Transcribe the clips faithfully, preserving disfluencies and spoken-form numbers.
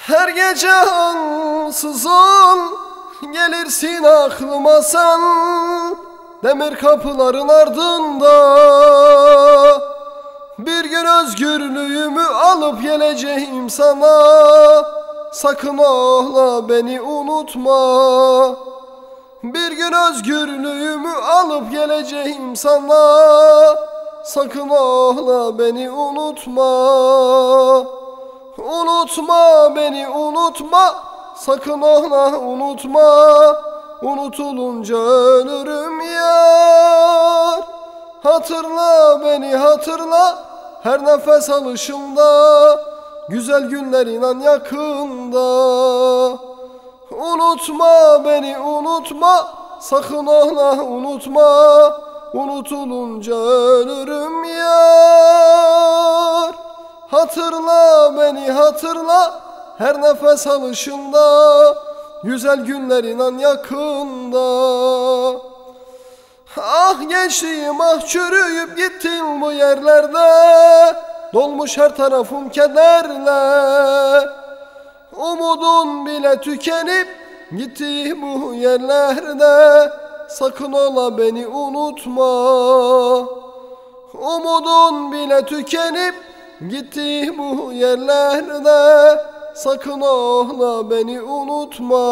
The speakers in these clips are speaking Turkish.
Her gece ansızın gelirsin aklıma sen, demir kapıların ardında. Bir gün özgürlüğümü alıp geleceğim sana, sakın ola beni unutma. Bir gün özgürlüğümü alıp geleceğim sana, sakın ola beni unutma. Unutma beni unutma, sakın ola unutma. Unutulunca ölürüm yar. Hatırla beni hatırla, her nefes alışımda. Güzel günler inan yakında. Unutma beni unutma, sakın ola unutma. Unutulunca ölürüm yar. Hatırla beni hatırla, her nefes alışında. Güzel günler inan yakında. Ah gençliğim ah, çürüyüp gittin bu yerlerde. Dolmuş her tarafım kederle. Umudun bile tükenip gitti bu yerlerde. Sakın ola beni unutma. Umudun bile tükenip gitti bu yerlerde. Sakın ola beni unutma.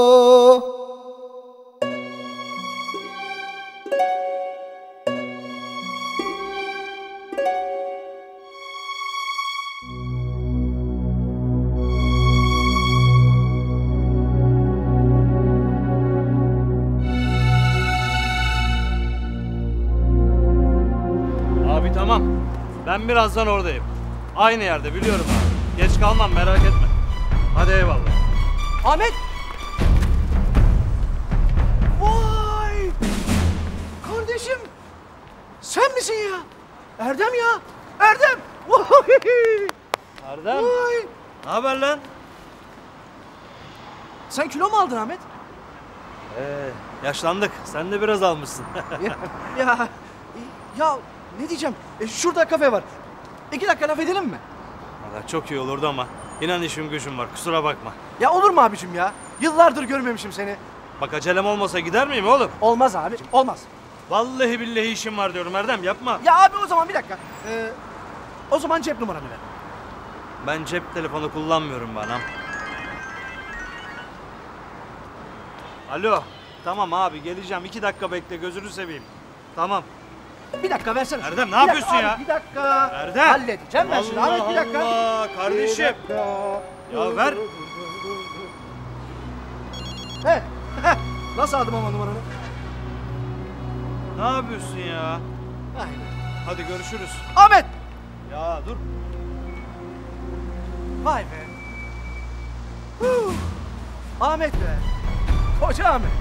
Abi tamam. Ben birazdan oradayım. Aynı yerde biliyorum abi. Geç kalmam merak etme. Hadi eyvallah. Ahmet! Vay! Kardeşim! Sen misin ya? Erdem ya! Erdem! Vay! Erdem. Vay! Ne haber lan? Sen kilo mu aldın Ahmet? Ee, yaşlandık. Sen de biraz almışsın. ya, ya, ya ne diyeceğim? E, şurada kafe var. İki dakika laf edelim mi? Valla çok iyi olurdu ama inan işim gücüm var. Kusura bakma. Ya olur mu abicim ya? Yıllardır görmemişim seni. Bak acelem olmasa gider miyim oğlum? Olmaz abicim, olmaz. Vallahi billahi işim var diyorum Erdem, yapma. Ya abi o zaman bir dakika. Ee, o zaman cep numaranı ver. Ben cep telefonu kullanmıyorum bana. Alo. Tamam abi geleceğim. İki dakika bekle gözünü seveyim. Tamam. Bir dakika versene. Erdem, Bir ne yapıyorsun dakika ya? Abi, bir dakika. Erdem. Halledeceğim ben şimdi. Allah Ahmet bir dakika. Allah kardeşim. Bir dakika. Ya ver. He. Nasıl aldım ama numaranı? Ne yapıyorsun ya? Aynen. Hadi görüşürüz. Ahmet! Ya dur. Vay be. Huh. Ahmet be. Koca Ahmet.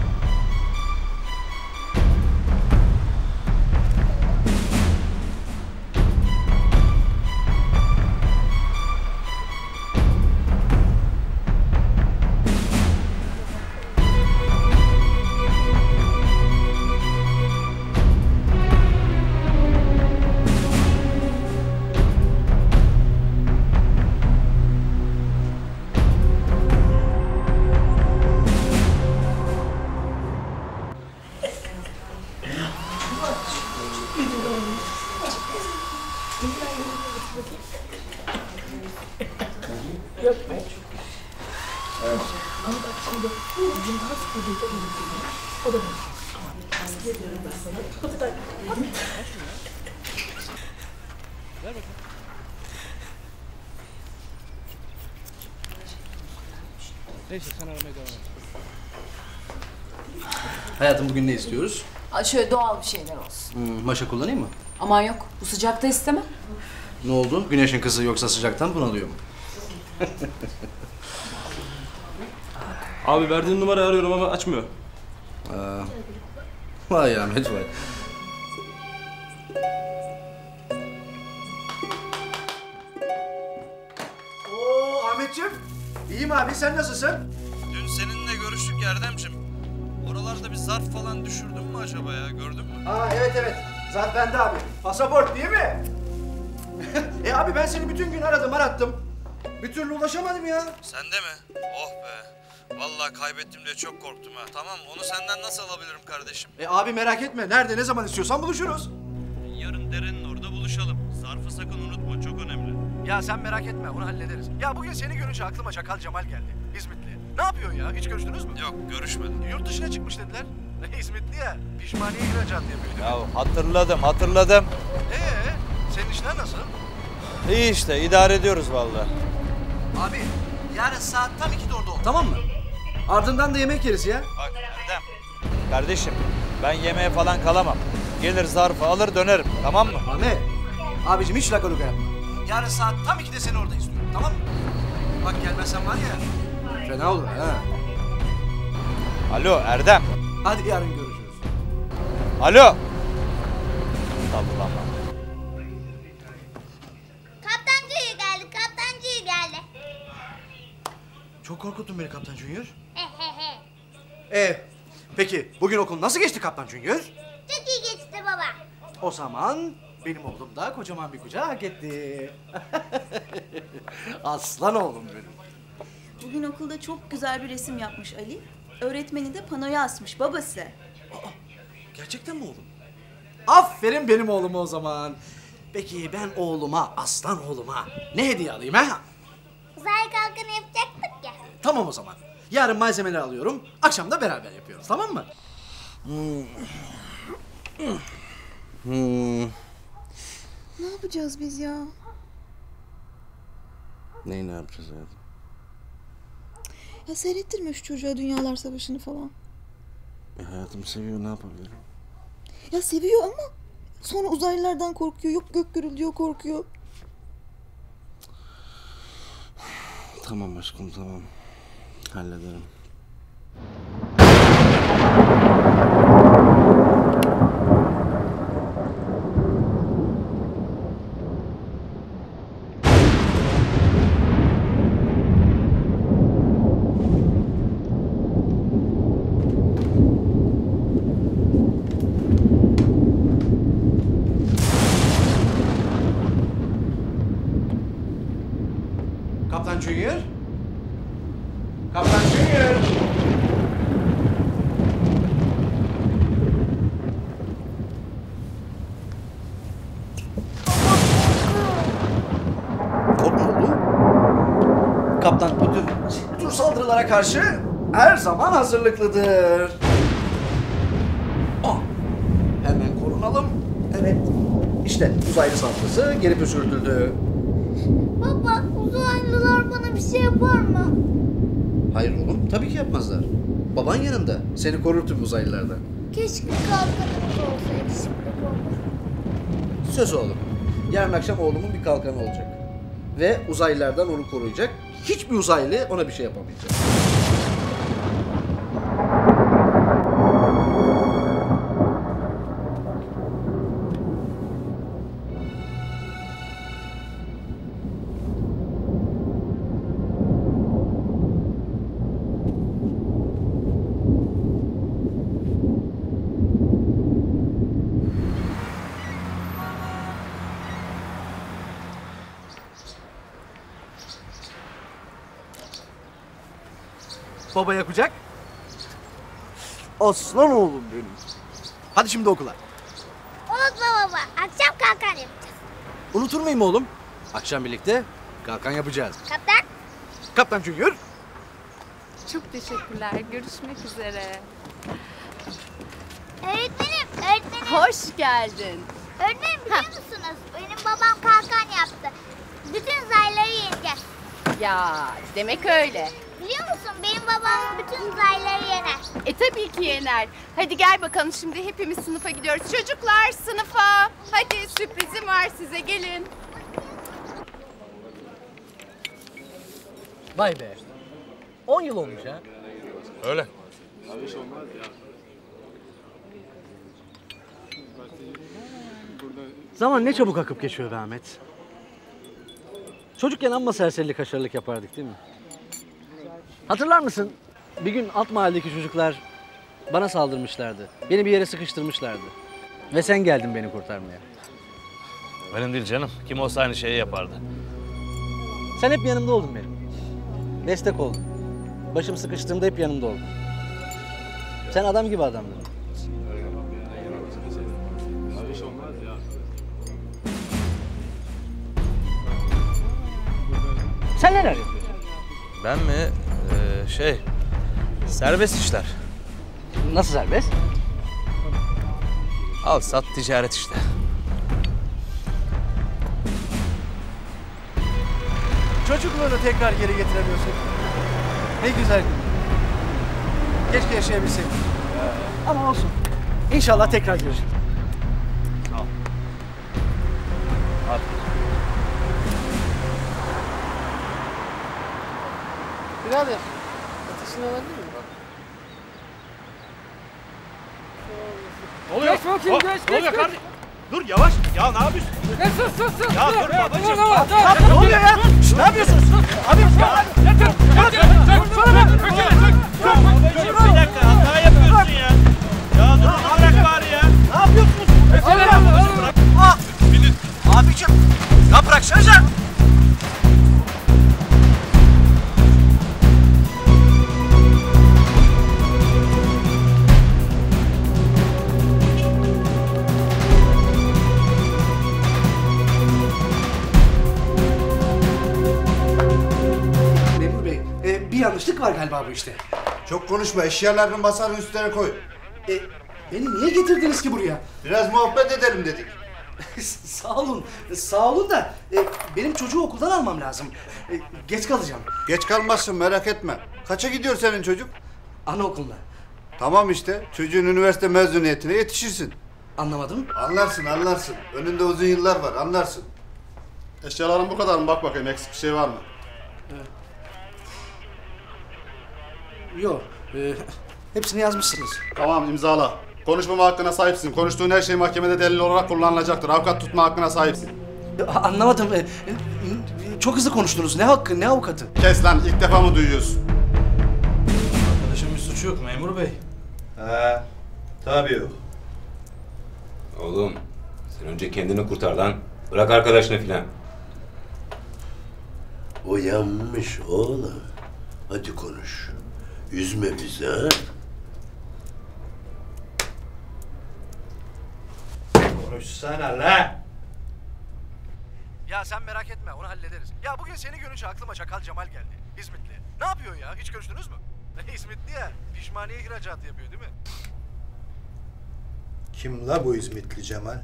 Neyse sen aramaya devam et. Hayatım bugün ne istiyoruz? Aa, şöyle doğal bir şeyler olsun. Hmm, maşa kullanayım mı? Aman yok, bu sıcakta istemem. Ne oldu? Güneşin kızı yoksa sıcaktan bunalıyor mu? Abi verdiğin numarayı arıyorum ama açmıyor. Aa, vay Ahmet vay. Oo Ahmetciğim. İyiyim abi, sen nasılsın? Dün seninle görüştük Erdemciğim. Oralarda bir zarf falan düşürdün mü acaba ya? Gördün mü? Aa evet evet. Zarf bende abi. Pasaport değil mi? e abi ben seni bütün gün aradım arattım. Bir türlü ulaşamadım ya. Sende mi? Oh be. Vallahi kaybettim diye çok korktum ha. Tamam, onu senden nasıl alabilirim kardeşim? E abi merak etme. Nerede ne zaman istiyorsan buluşuruz. Yarın derenin orada buluşalım. Zarfı sakın unutma, çok önemli. Ya sen merak etme, onu hallederiz. Ya bugün seni görünce aklıma Çakal Cemal geldi. İzmitli. Ne yapıyorsun ya? Hiç görüştünüz mü? Yok, görüşmedim. Yurt dışına çıkmış dediler. İzmitli ya. Pişmaniye ihracat yapıyor. Ya hatırladım, hatırladım. Ee, senin işler nasıl? İyi işte, idare ediyoruz vallahi. Abi, yarın saat tam ikide orada ol, tamam mı? Ardından da yemek yeriz ya. Bak Erdem. Kardeşim, ben yemeğe falan kalamam. Gelir zarfı alır dönerim, tamam mı? Ahmet, abicim hiç lakaluka yapma. Yarın saat tam ikide seni orada istiyorum, tamam mı? Bak gelmezsen var ya, fena olur ha. Alo Erdem. Hadi yarın görüşürüz. Alo. Allah'ım. Kaptancı geldi, kaptancı geldi. Çok korkuttun beni Kaptan Junior. Ee, peki bugün okul nasıl geçti Kaptan Junior? Çok iyi geçti baba. O zaman benim oğlum da kocaman bir kucağı hak etti. Aslan oğlum benim. Bugün okulda çok güzel bir resim yapmış Ali. Öğretmeni de panoya asmış babası. Aa, gerçekten mi oğlum? Aferin benim oğluma o zaman. Peki ben oğluma, aslan oğluma ne hediye alayım ha? Uzay kalkanı yapacaktık ya. Tamam o zaman. Yarın malzemeleri alıyorum, akşam da beraber yapıyoruz, tamam mı? Ne yapacağız biz ya? Neyi ne yapacağız hayatım? Ya seyrettirme şu çocuğa Dünyalar Savaşı'nı falan. E hayatım seviyor, ne yapabilirim? Ya seviyor ama sonra uzaylılardan korkuyor. Yok gök gürülüyor korkuyor. Tamam aşkım, tamam. Hallederim. Kaptan Junior? Kaptan Junior! Korkma oğlum. Kaptan bütün, bütün saldırılara karşı her zaman hazırlıklıdır. Ah, hemen korunalım. Evet, işte uzaylı saldırısı geri püskürtüldü. Baba, uzaylılar bana bir şey yapar mı? Hayır oğlum, tabii ki yapmazlar. Baban yanında, seni korur tüm uzaylılardan. Keşke kalkanımız olsaydı şimdi baba. Söz oğlum. Yarın akşam oğlumun bir kalkanı olacak. Ve uzaylılardan onu koruyacak. Hiçbir uzaylı ona bir şey yapamayacak. Babaya kucak. Aslan oğlum benim. Hadi şimdi okula. Unutma baba, akşam kalkan yapacağız. Unutur muyum oğlum? Akşam birlikte kalkan yapacağız. Kaptan, Kaptan Junior. Çok teşekkürler. Görüşmek üzere. öğretmenim, öğretmenim. Hoş geldin. Öğretmenim biliyor musunuz? Benim babam kalkan yaptı. Bütün uzaylıları yeneceğiz. Ya demek öyle. Biliyor musun? Benim babam bütün uzaylıları yener. E tabii ki yener. Hadi gel bakalım şimdi hepimiz sınıfa gidiyoruz. Çocuklar sınıfa. Hadi sürprizim var size gelin. Vay be. on yıl olmuş ha. Öyle. Zaman ne çabuk akıp geçiyor be Ahmet. Çocukken amma serserilik haşarılık yapardık değil mi? Hatırlar mısın? Bir gün alt mahalledeki çocuklar bana saldırmışlardı. Beni bir yere sıkıştırmışlardı. Ve sen geldin beni kurtarmaya. Benim değil canım. Kim olsa aynı şeyi yapardı. Sen hep yanımda oldun benim. Destek oldun. Başım sıkıştığımda hep yanımda oldun. Sen adam gibi adamdın. Sen neler yapıyorsun? Ben mi? Ee, şey, serbest işler. Nasıl serbest? Al sat ticaret işte. Çocukluğunu tekrar geri getiremiyorsun. Ne güzel gün. Keşke yaşayabilseydik. Ama olsun. İnşallah tekrar görüşürüz. Sağ ol. Hadi. Birader, ateşini alabilir miyim? Ne oluyor? Geç bakayım, Hop, geç, ne geç, oluyor geç. kardeşim? Dur yavaş. Ya ne yapıyorsun? Geç sus sus sus. Ya dur babacığım. Bak, Ya ne oluyor ya? Ne yapıyorsunuz? Abi ya. Yeter. Yeter. Sana ben. Babacığım bir dakika hata yapıyorsun ya. Ya dur bırak bari ya. Ne yapıyorsunuz? Bırak. Ah. Abicim. Ya bıraksanıza. Memur Bey, e, bir yanlışlık var galiba bu işte. Çok konuşma, eşyalarını masanın üstüne koy. E, beni niye getirdiniz ki buraya? Biraz muhabbet edelim dedik. Sağ olun, sağ olun da e, benim çocuğu okuldan almam lazım. E, geç kalacağım. Geç kalmazsın, merak etme. Kaça gidiyor senin çocuk? Anaokuluna. Tamam işte, çocuğun üniversite mezuniyetine yetişirsin. Anlamadım. Anlarsın, anlarsın. Önünde uzun yıllar var, anlarsın. Eşyaların bu kadar mı? Bak bakayım, eksik bir şey var mı? Yok, e, hepsini yazmışsınız. Tamam, imzala. Konuşmama hakkına sahipsin. Konuştuğun her şey mahkemede delil olarak kullanılacaktır. Avukat tutma hakkına sahipsin. E, anlamadım. E, e, çok hızlı konuştunuz. Ne hakkı, ne avukatı? Kes lan, ilk defa mı duyuyorsun? Arkadaşım bir suçu yok memur bey. He, tabii yok. Oğlum, sen önce kendini kurtar lan. Bırak arkadaşını filan. O yanmış oğlum. Hadi konuş. Üzme bizi ha. Konuşsana la. Ya sen merak etme, onu hallederiz. Ya bugün seni görünce aklıma Çakal Cemal geldi. İzmitli. Ne yapıyor ya? Hiç görüştünüz mü? İzmitli ya. Pişmaniye ihracatı yapıyor değil mi? Kim la bu İzmitli Cemal?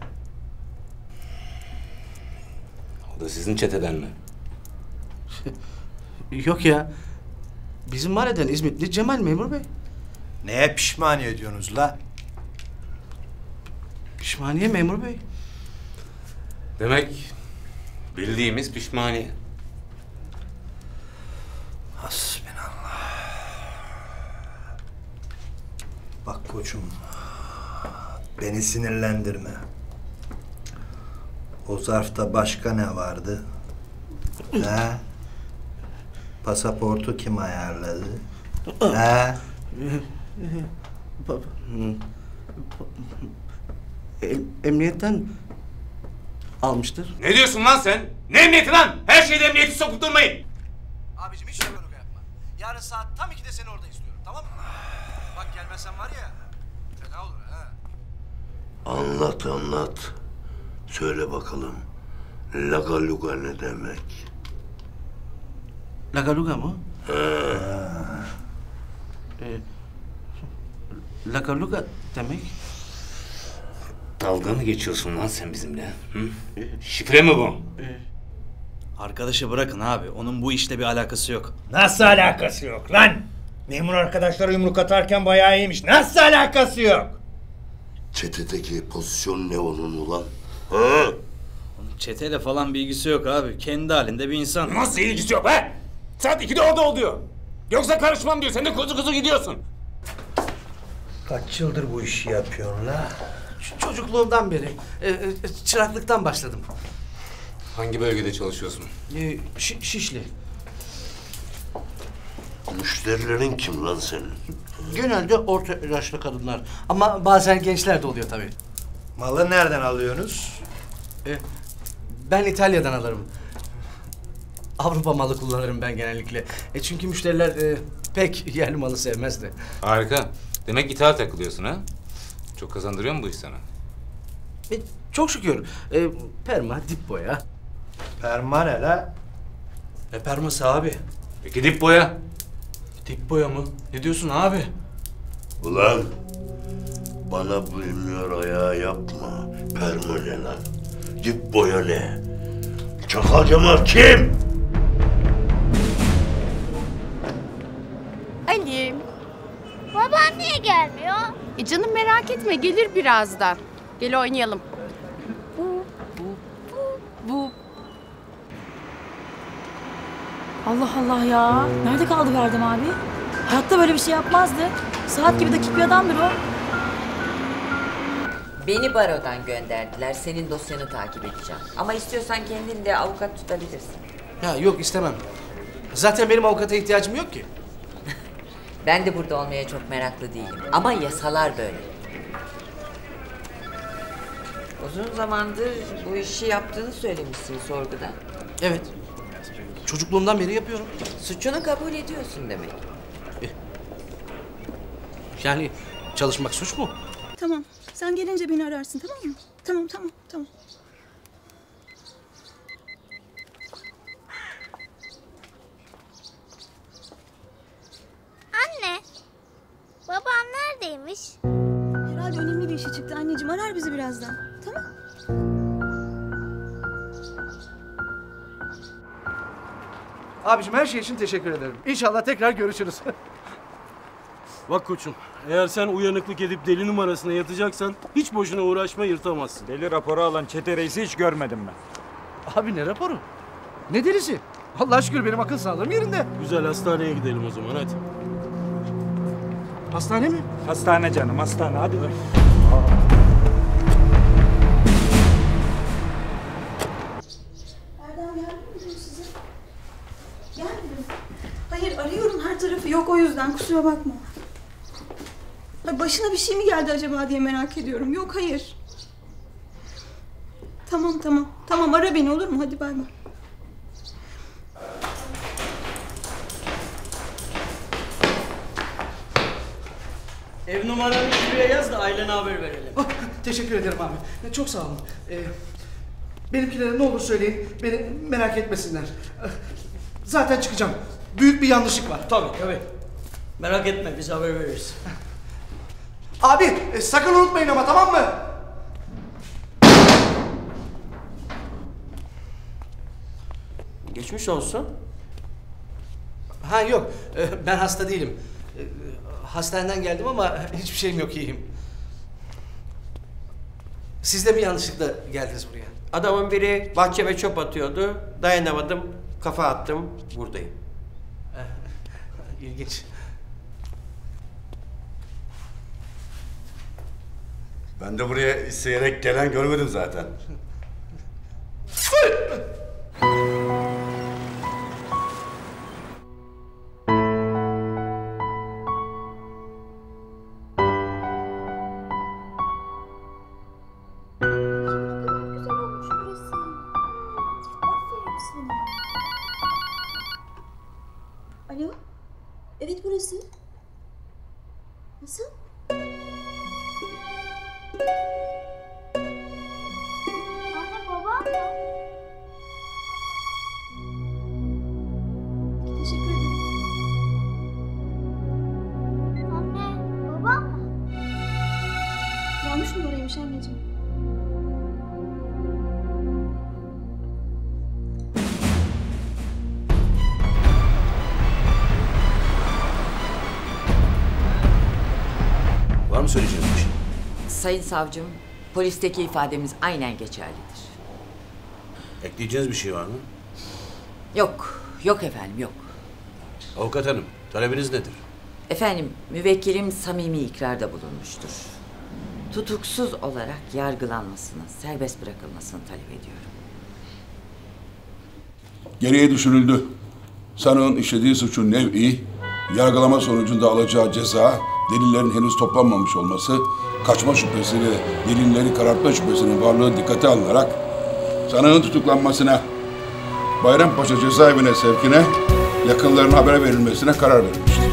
O da sizin çeteden mi? Yok ya. Bizim mahalleden İzmitli Cemal memur bey. Neye pişmaniye ediyorsunuz la? Pişmaniye memur bey. Demek bildiğimiz pişmaniye. Hasbinallah. Bak koçum, beni sinirlendirme. O zarfta başka ne vardı? He? Pasaportu kim ayarladı? He? Emniyetten almıştır. Ne diyorsun lan sen? Ne emniyeti lan? Her şeyde emniyeti sokup durmayın. Abicim hiç şöyle yapma. Yarın saat tam ikide seni orada istiyorum, tamam mı? Bak gelmezsen var ya, fena olur ha. Anlat anlat. Söyle bakalım. Laga luga ne demek? Lagaluga mı? He. Ee, Lagaluga demek? Dalga mı geçiyorsun lan sen bizimle? Hı? Şifre mi bu? Arkadaşı bırakın abi, onun bu işle bir alakası yok. Nasıl alakası yok lan? Memur arkadaşlara yumruk atarken bayağı iyiymiş. Nasıl alakası yok? Çetedeki pozisyon ne onun ulan? Ha? Onun çeteyle falan bir ilgisi yok abi, kendi halinde bir insan. Nasıl ilgisi yok be? Saat ikide orada oluyor. Yoksa karışmam diyor, sen de kuzu kuzu gidiyorsun. Kaç yıldır bu işi yapıyorsun la? Ç- Çocukluğumdan beri. E, e, çıraklıktan başladım. Hangi bölgede çalışıyorsun? E, Şi- Şişli. Müşterilerin kim lan senin? Genelde orta yaşlı kadınlar. Ama bazen gençler de oluyor tabii. Malı nereden alıyorsunuz? E, ben İtalya'dan alırım. Avrupa malı kullanırım ben genellikle. E çünkü müşteriler e, pek yerli malı sevmez de. Harika. Demek ithal takılıyorsun ha? Çok kazandırıyor mu bu iş sana? E, çok şükür. E, perma, dip boya. Perma ne la? Ne perması abi? Peki dip boya? Dip boya mı? Ne diyorsun abi? Ulan bana bilmiyor ayağı yapma. Perma ne lan? Dip boya ne? Çakal Cemal kim? Ali. Babam niye gelmiyor? E canım merak etme gelir birazdan. Gel oynayalım. Bu, bu, bu, bu. Allah Allah ya. Nerede kaldı Erdem abi? Hayatta böyle bir şey yapmazdı. Saat gibi dakik bir adamdır o. Beni barodan gönderdiler. Senin dosyanı takip edeceğim. Ama istiyorsan kendin de avukat tutabilirsin. Ya yok istemem. Zaten benim avukata ihtiyacım yok ki. Ben de burada olmaya çok meraklı değilim. Ama yasalar böyle. Uzun zamandır bu işi yaptığını söylemişsin sorguda. Evet. Çocukluğumdan beri yapıyorum. Suçunu kabul ediyorsun demek. Yani çalışmak suç mu? Tamam. Sen gelince beni ararsın, tamam mı? Tamam, tamam, tamam. Anne, babam neredeymiş? Herhalde önemli bir işe çıktı anneciğim. Arar bizi birazdan. Tamam. Abiciğim her şey için teşekkür ederim. İnşallah tekrar görüşürüz. Bak koçum, eğer sen uyanıklık edip deli numarasına yatacaksan hiç boşuna uğraşma, yırtamazsın. Deli raporu alan çete reisi hiç görmedim ben. Abi ne raporu? Ne delisi? Allah'a şükür benim akıl sağlığım yerinde. Güzel, hastaneye gidelim o zaman hadi. Hastane mi? Hastane canım, hastane. Hadi be. Erdem geldi mi diyor size? Gelmiyor. Hayır arıyorum her tarafı. Yok o yüzden kusura bakma. Ay, başına bir şey mi geldi acaba diye merak ediyorum. Yok hayır. Tamam tamam. Tamam ara beni olur mu? Hadi bay bay. Ev numaranı şuraya yaz da ailene haber verelim. Oh, teşekkür ederim abi. Çok sağ olun. Ee, benimkilere ne olur söyleyin. Beni merak etmesinler. Zaten çıkacağım. Büyük bir yanlışlık var. Tabii tabii. Merak etme biz haber veririz. Abi e, sakın unutmayın ama tamam mı? Geçmiş olsun. Ha yok e, ben hasta değilim. E, hastaneden geldim ama hiçbir şeyim yok, iyiyim. Siz de mi yanlışlıkla geldiniz buraya? Adamın biri bahçeme çöp atıyordu. Dayanamadım. Kafa attım. Buradayım. İlginç. Ben de buraya isteyerek gelen görmedim zaten. Alo? Evet burası. Nasıl? Anne babam mı? Teşekkür ederim. Anne babam mı? Yanlış numaraymış anneciğim. Var mı söyleyeceğiniz bir şey? Sayın savcım, polisteki ifademiz aynen geçerlidir. Ekleyeceğiniz bir şey var mı? Yok, yok efendim yok. Avukat hanım, talebiniz nedir? Efendim, müvekkilim samimi ikrarda bulunmuştur. Tutuksuz olarak yargılanmasını, serbest bırakılmasını talep ediyorum. Geriye düşürüldü. Sanığın işlediği suçun nev'i, yargılama sonucunda alacağı ceza, delillerin henüz toplanmamış olması, kaçma şüphesi ve delilleri karartma şüphesinin varlığı dikkate alınarak sanığın tutuklanmasına, Bayrampaşa cezaevine sevkine yakınlarına haber verilmesine karar verilmiştir.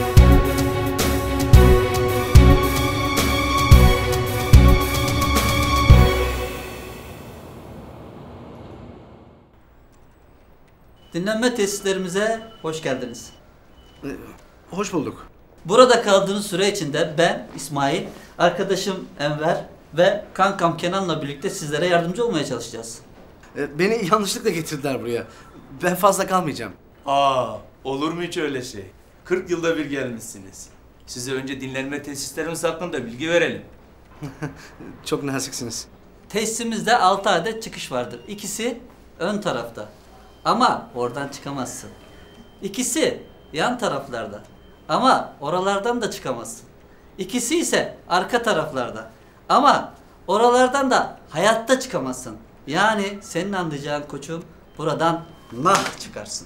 Dinlenme tesislerimize hoş geldiniz. Hoş bulduk. Burada kaldığınız süre içinde ben, İsmail, arkadaşım Enver ve kankam Kenan'la birlikte sizlere yardımcı olmaya çalışacağız. Beni yanlışlıkla getirdiler buraya. Ben fazla kalmayacağım. Aa, olur mu hiç öyle şey? kırk yılda bir gelmişsiniz. Size önce dinlenme tesislerimiz hakkında bilgi verelim. Çok naziksiniz. Tesisimizde altı adet çıkış vardır. İkisi ön tarafta. Ama oradan çıkamazsın. İkisi yan taraflarda. Ama oralardan da çıkamazsın. İkisi ise arka taraflarda. Ama oralardan da hayatta çıkamazsın. Yani senin anlayacağın koçum, buradan nah çıkarsın.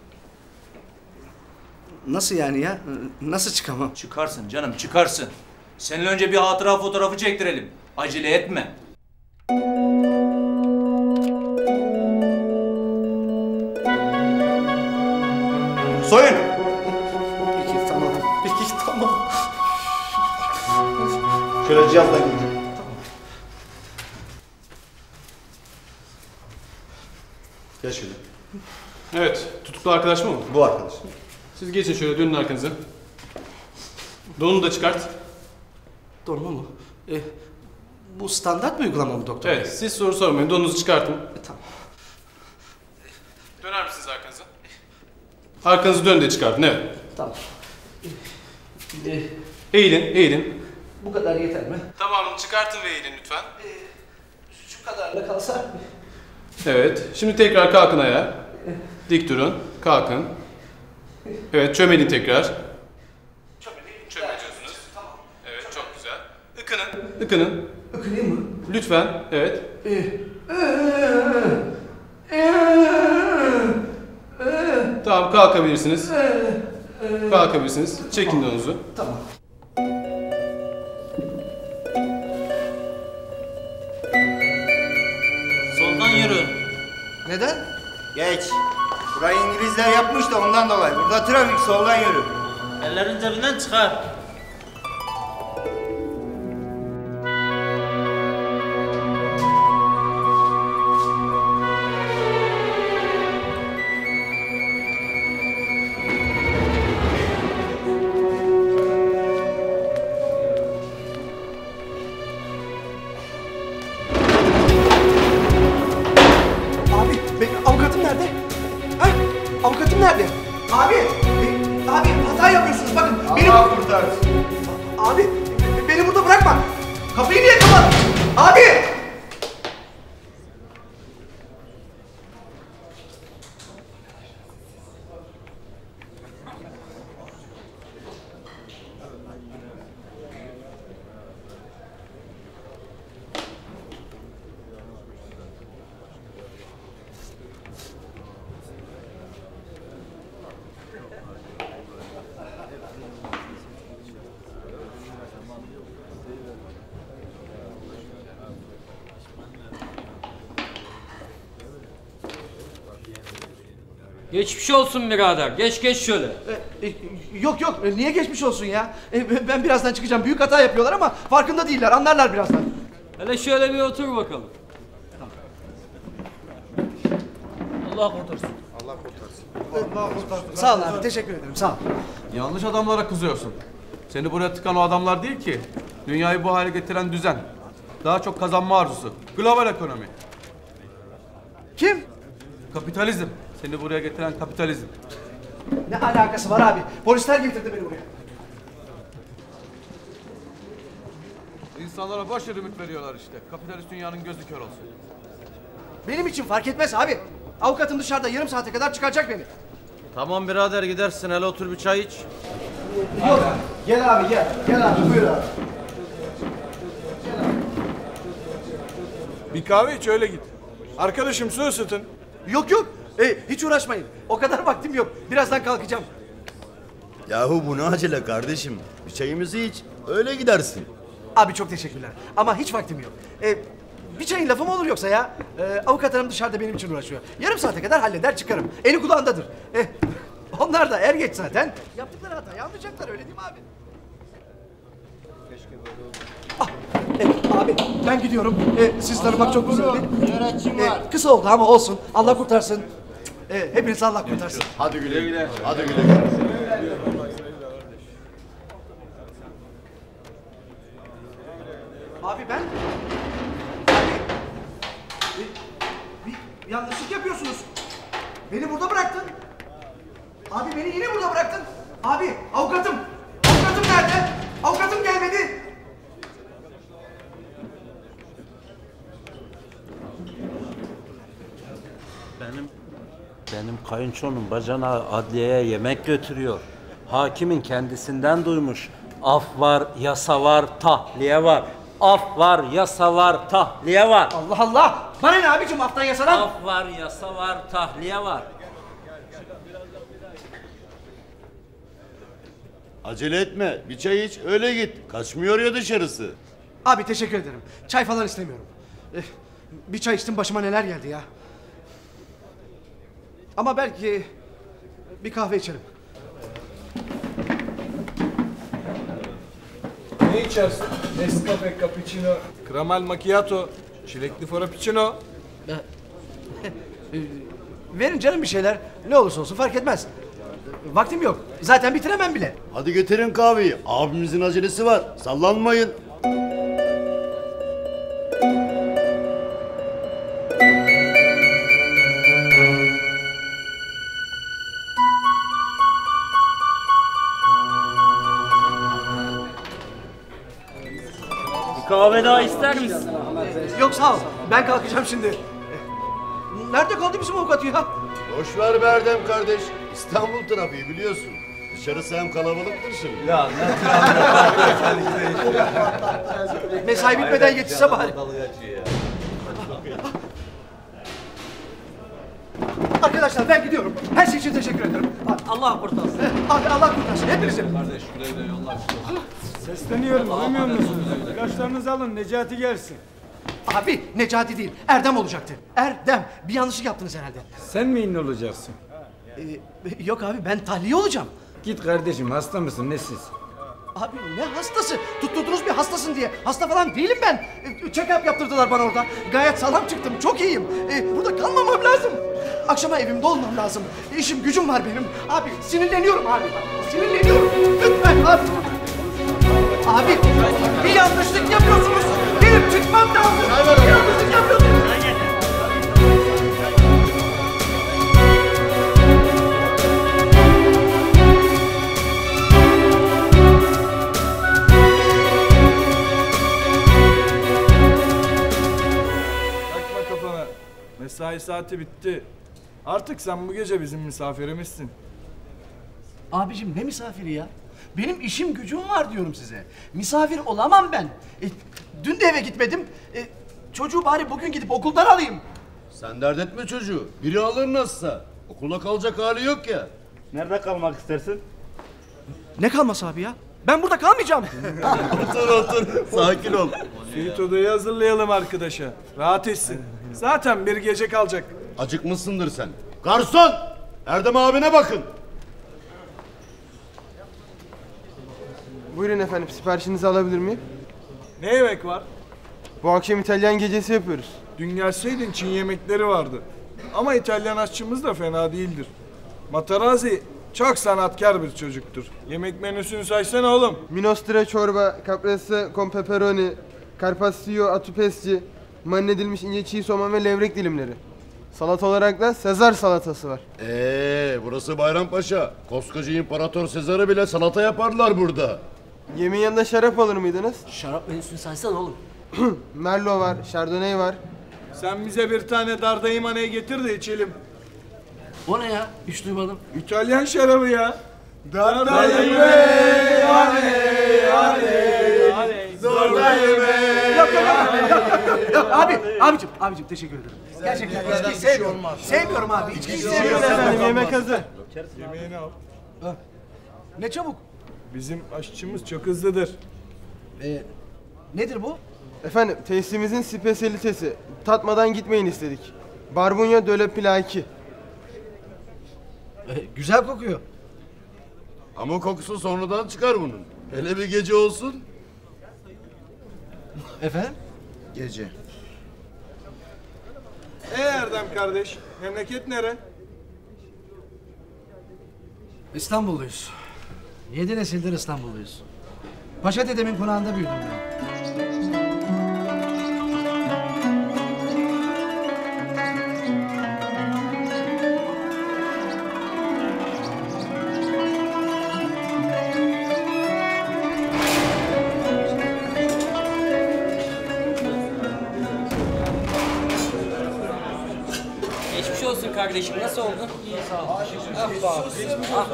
Nasıl yani ya? Nasıl çıkamam? Çıkarsın canım, çıkarsın. Seninle önce bir hatıra fotoğrafı çektirelim. Acele etme. Soyun. Peki tamam. Peki tamam. Şöyle cihazla gidin. Gel şöyle. Evet, tutuklu arkadaş mı bu? Bu arkadaş. Siz geçin şöyle, dönün arkanıza. Donunu da çıkart. Donma mı? E, bu standart bir uygulama mı doktor? Evet, siz soru sormayın, donunuzu çıkartın. E, tamam. Döner misiniz arkanıza? Arkanızı dön de çıkartın, evet. Tamam. E, Eğilin, eğilin. bu kadar yeter mi? Tamam, çıkartın ve eğilin lütfen. E, şu kadarla kalsa. Evet, şimdi tekrar kalkın ayağa. Dik durun, kalkın. Evet, çömelin tekrar. Çömeliyorsunuz. Tamam. Evet, çok güzel. Ikının, ıkının. Ikınayım mı? Lütfen, evet. E, e, e, e, Tamam, kalkabilirsiniz. e, e, Kalkabilirsiniz. Çekin donunuzu. Tamam. Soldan yürü. Neden? Geç. Burayı İngilizler yapmış da ondan dolayı. Burada trafik, soldan yürü. Ellerin cebinden çıkar. Abi, benim avukatım nerede? Ha? Avukatım nerede? Abi, e, abi hata yapıyorsunuz bakın. Benim... Allah kurtarsın. Abi, e, beni burada bırakma. Kapıyı niye kapat? Abi! Geçmiş olsun birader. Geç geç şöyle. E, e, yok yok, e, niye geçmiş olsun ya? E, ben birazdan çıkacağım. Büyük hata yapıyorlar ama farkında değiller. Anlarlar birazdan. Hele şöyle bir otur bakalım. Allah kurtarsın. Allah kurtarsın. Allah kurtarsın. Sağ ol abi, teşekkür ederim. Sağ ol. Yanlış adamlara kızıyorsun. Seni buraya tıkan o adamlar değil ki. Dünyayı bu hale getiren düzen. Daha çok kazanma arzusu. Global ekonomi. Kim? Kapitalizm. Seni buraya getiren kapitalizm. Ne alakası var abi? Polisler getirdi beni buraya. İnsanlara boş yere ümit veriyorlar işte. Kapitalist dünyanın gözü kör olsun. Benim için fark etmez abi. Avukatım dışarıda yarım saate kadar çıkaracak beni. Tamam birader gidersin. Hele otur bir çay iç. Yok. Gel abi gel. Gel abi buyur abi. Bir kahve iç öyle git. Arkadaşım su ısıtın. Yok yok. E, hiç uğraşmayın. O kadar vaktim yok. Birazdan kalkacağım. Yahu bu ne acele kardeşim? Bir çayımızı iç, öyle gidersin. Abi çok teşekkürler. Ama hiç vaktim yok. E, bir çayın lafı mı olur yoksa ya? Ee, avukat hanım dışarıda benim için uğraşıyor. Yarım saate kadar halleder çıkarım. Eli kulağındadır. Eh, onlar da er geç zaten. Yaptıkları hatayı anlayacaklar öyle değil mi abi? Ah, eh, abi ben gidiyorum. Eh, siz tanımak çok güzeldi. Eh, kısa oldu ama olsun. Allah kurtarsın. Eh, hepiniz Allah kurtarsın. Hadi güle güle. Hadi güle güle. Abi ben... Abi... Bir, bir yanlışlık yapıyorsunuz. Beni burada bıraktın. Abi beni yine burada bıraktın. Abi avukatım. Avukatım nerede? Avukatım gelmedi. Benim benim kayınçonun bacanağı adliyeye yemek götürüyor. Hakimin kendisinden duymuş. Af var, yasa var, tahliye var. Af var, yasa var, tahliye var. Allah Allah! Bana ne abicim aftan yasadan? Af var, yasa var, tahliye var. Acele etme. Bir çay iç öyle git. Kaçmıyor ya dışarısı. Abi teşekkür ederim. Çay falan istemiyorum. Eh, bir çay içtim başıma neler geldi ya. Ama belki bir kahve içerim. Ne içersin? Nescafe, cappuccino, kramal macchiato, çilekli frappuccino. Verin canım bir şeyler. Ne olursa olsun fark etmez. Vaktim yok. Zaten bitiremem bile. Hadi getirin kahveyi. Abimizin acelesi var. Sallanmayın. Bir kahve daha ister misin? Yok sağ ol. Ben kalkacağım şimdi. Nerede kaldı bizim avukat ya? Boş ver be Erdem kardeş. İstanbul trafiği biliyorsun. Dışarısı hem kalabalıktır şimdi. Ya Mesai bitmeden yetişse bari. Arkadaşlar ben gidiyorum. Her şey için teşekkür ederim. Allah kurtarsın. Abi Allah kurtarsın hepinizi. Kardeş güle güle yollar. Sesleniyorum duymuyor musunuz? İlaçlarınızı alın Necati gelsin. Abi Necati değil Erdem olacaktı. Erdem bir yanlışlık yaptınız herhalde. Sen mi ünlü olacaksın? Ee, yok abi ben tahliye olacağım. Git kardeşim hasta mısın nesiz? Abi ne hastası? Tutturdunuz bir hastasın diye. Hasta falan değilim ben. Ee, check-up yaptırdılar bana orada. Gayet sağlam çıktım. Çok iyiyim. Ee, burada kalmamam lazım. Akşama evimde olmam lazım. İşim gücüm var benim. Abi sinirleniyorum abi. Sinirleniyorum. Lütfen abi. Abi bir yanlışlık yapıyorsunuz. Benim çıkmam lazım. Bir yanlışlık yapıyorsunuz. Takma kafana. Mesai saati bitti. Artık sen bu gece bizim misafirimizsin. Abicim ne misafiri ya? Benim işim gücüm var diyorum size. Misafir olamam ben. E, dün de eve gitmedim. E, çocuğu bari bugün gidip okuldan alayım. Sen dert etme çocuğu. Biri alır nasılsa. Okulda kalacak hali yok ya. Nerede kalmak istersin? Ne kalması abi ya? Ben burada kalmayacağım. Otur otur. Sakin ol. Suite odayı hazırlayalım arkadaşa. Rahat etsin. Zaten bir gece kalacak. Acıkmışsındır sen. Garson! Erdem abine bakın. Buyurun efendim, siparişinizi alabilir miyim? Ne yemek var? Bu akşam İtalyan gecesi yapıyoruz. Dün gelseydin Çin yemekleri vardı. Ama İtalyan aşçımız da fena değildir. Matarazzi çok sanatkar bir çocuktur. Yemek menüsünü saysana oğlum. Minestre çorba, caprese con pepperoni, carpaccio atupesci, marine edilmiş ince çiğ soğan ve levrek dilimleri. Salata olarak da Sezar salatası var. Eee burası Bayrampaşa. Koskoca İmparator Sezar'ı bile salata yaparlar burada. Yemeğin yanında şarap alır mıydınız? Şarap menüsünü saysana oğlum. Merlot var, Chardonnay var. Sen bize bir tane Dardaimana'yı getir de içelim. O ne ya? Hiç duymadım. İtalyan şarabı ya. Dardaimana'yı Yok yok yok yok yok abi abicim abicim teşekkür ederim. Gerçekten içkiyi sevmiyorum. Sevmiyorum abi içkiyi sevmiyorum. Efendim yemek hazır. Yemeğini al. Ne çabuk. Bizim aşçımız çok hızlıdır. Ee, nedir bu? Efendim tesisimizin spesiyalitesi. Tatmadan gitmeyin istedik. Barbunya de la Plaki. E, güzel kokuyor. Ama kokusu sonradan çıkar bunun. Hele bir gece olsun. Efendim? Gece. Ee Erdem kardeş, memleket nere? İstanbulluyuz. Yedi nesildir İstanbulluyuz. Paşa dedemin konağında büyüdüm ben. Geçmiş olsun kardeşim. Nasıl oldun? İyi sağ ol. Ah be abi. Ah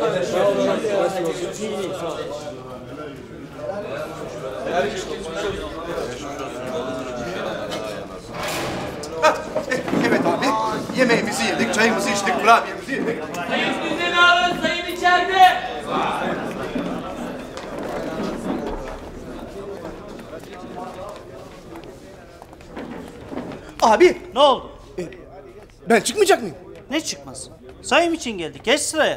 Evet abi. Yemeğimizi yedik, çayımızı içtik, kurabiyemizi yedik. Sayın düzeni alın, sayın içeride. Abi. Ne oldu? E, ben çıkmayacak mıyım? Ne çıkmaz? Sayım için geldik. Geç sıraya.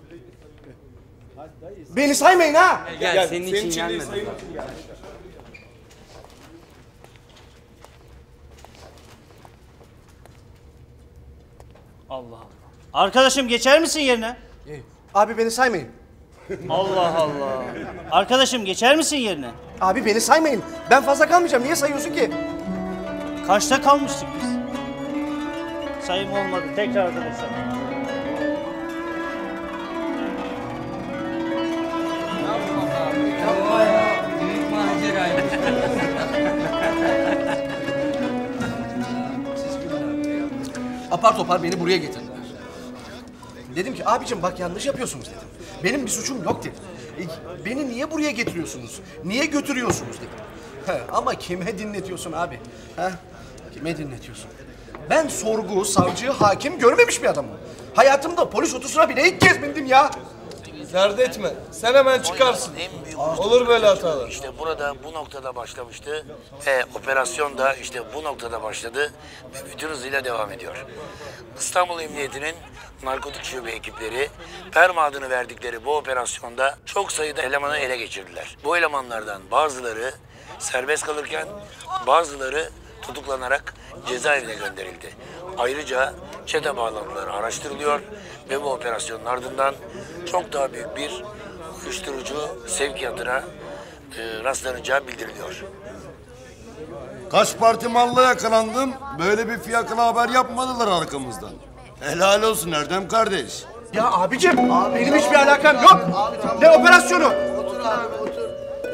Beni saymayın ha. Gel, gel senin, senin için, için gelmedi. Allah Allah. Arkadaşım geçer misin yerine? E, abi beni saymayın. Allah Allah. Arkadaşım geçer misin yerine? Abi beni saymayın. Ben fazla kalmayacağım. Niye sayıyorsun ki? Kaçta kalmıştık biz? Sayım olmadı. Tekrar arkadaşlar. Apar topar beni buraya getirdiler. Dedim ki abicim bak yanlış yapıyorsunuz dedim. Benim bir suçum yok dedim. E, beni niye buraya getiriyorsunuz? Niye götürüyorsunuz dedim. He, ama kime dinletiyorsun abi? He? Kime dinletiyorsun? Ben sorgu, savcı, hakim görmemiş bir adamım. Hayatımda polis otosuna bile ilk kez bindim ya. Dert etme. Sen hemen çıkarsın. Olur böyle hatalar. İşte burada bu noktada başlamıştı. Ve operasyon da işte bu noktada başladı. Ve bütün hızıyla devam ediyor. İstanbul Emniyeti'nin narkotik şube ekipleri Perma adını verdikleri bu operasyonda çok sayıda elemanı ele geçirdiler. Bu elemanlardan bazıları serbest kalırken bazıları tutuklanarak cezaevine gönderildi. Ayrıca çete bağlantıları araştırılıyor ve bu operasyonun ardından çok daha büyük bir uyuşturucu sevkiyatına e, rastlanacağı bildiriliyor. Kaç parti malla yakalandım. Böyle bir fiyakına haber yapmadılar arkamızdan. Helal olsun Erdem kardeş. Ya abicim benim hiçbir alakam yok. Ne operasyonu? Otur abi otur.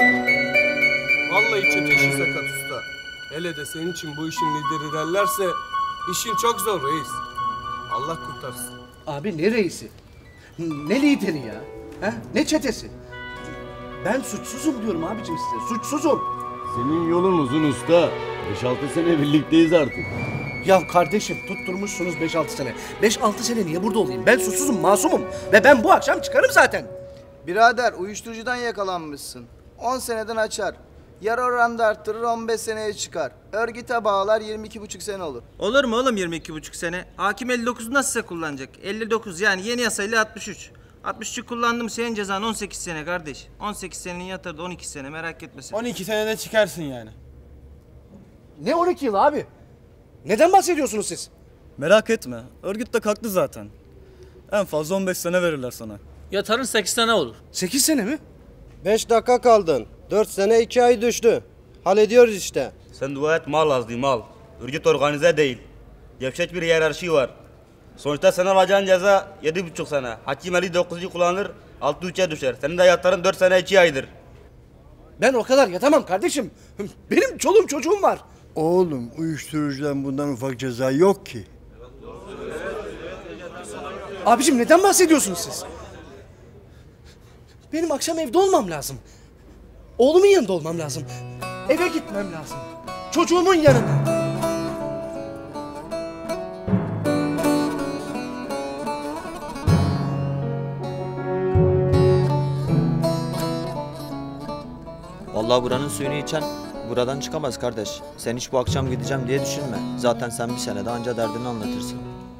Vallahi çete işi sakat usta. Hele de senin için bu işin lideri derlerse işin çok zor reis. Allah kurtarsın. Abi ne reisi? Ne lideri ya? Ha? Ne çetesi? Ben suçsuzum diyorum abicim size. Suçsuzum. Senin yolun uzun usta. beş altı sene birlikteyiz artık. Ya kardeşim tutturmuşsunuz beş altı sene. beş altı sene niye burada olayım? Ben suçsuzum, masumum. Ve ben bu akşam çıkarım zaten. Birader uyuşturucudan yakalanmışsın. on seneden açar. Yarı oranda arttırır on beş seneye çıkar. Örgüte bağlar yirmi iki buçuk sene olur. Olur mu oğlum yirmi iki buçuk sene? Hakim elli dokuzu nasıl size kullanacak? elli dokuz yani yeni yasayla altmış üç. altmış üçü kullandım senin cezan on sekiz sene kardeş. on sekiz senenin yatırdı on iki sene merak etme sen. on iki senede çıkarsın yani. Ne on iki yıl abi? Neden bahsediyorsunuz siz? Merak etme. Örgüt de kalktı zaten. En fazla on beş sene verirler sana. Yatarın sekiz sene olur. sekiz sene mi? beş dakika kaldın. dört sene iki ay düştü. Hallediyoruz işte. Sen dua et mal azdı mal. Örgüt organize değil. Gevşek bir hiyerarşi var. Sonuçta sen alacağın ceza yedi buçuk sene. Hakim elli dokuzu kullanır, altı üçe düşer. Senin de yatların dört sene iki aydır. Ben o kadar yatamam kardeşim. Benim çoluğum çocuğum var. Oğlum uyuşturucudan bundan ufak ceza yok ki. Abicim neden bahsediyorsunuz siz? Benim akşam evde olmam lazım. Oğlumun yanında olmam lazım. Eve gitmem lazım. Çocuğumun yanına. Vallahi buranın suyunu içen buradan çıkamaz kardeş. Sen hiç bu akşam gideceğim diye düşünme. Zaten sen bir senede anca derdini anlatırsın.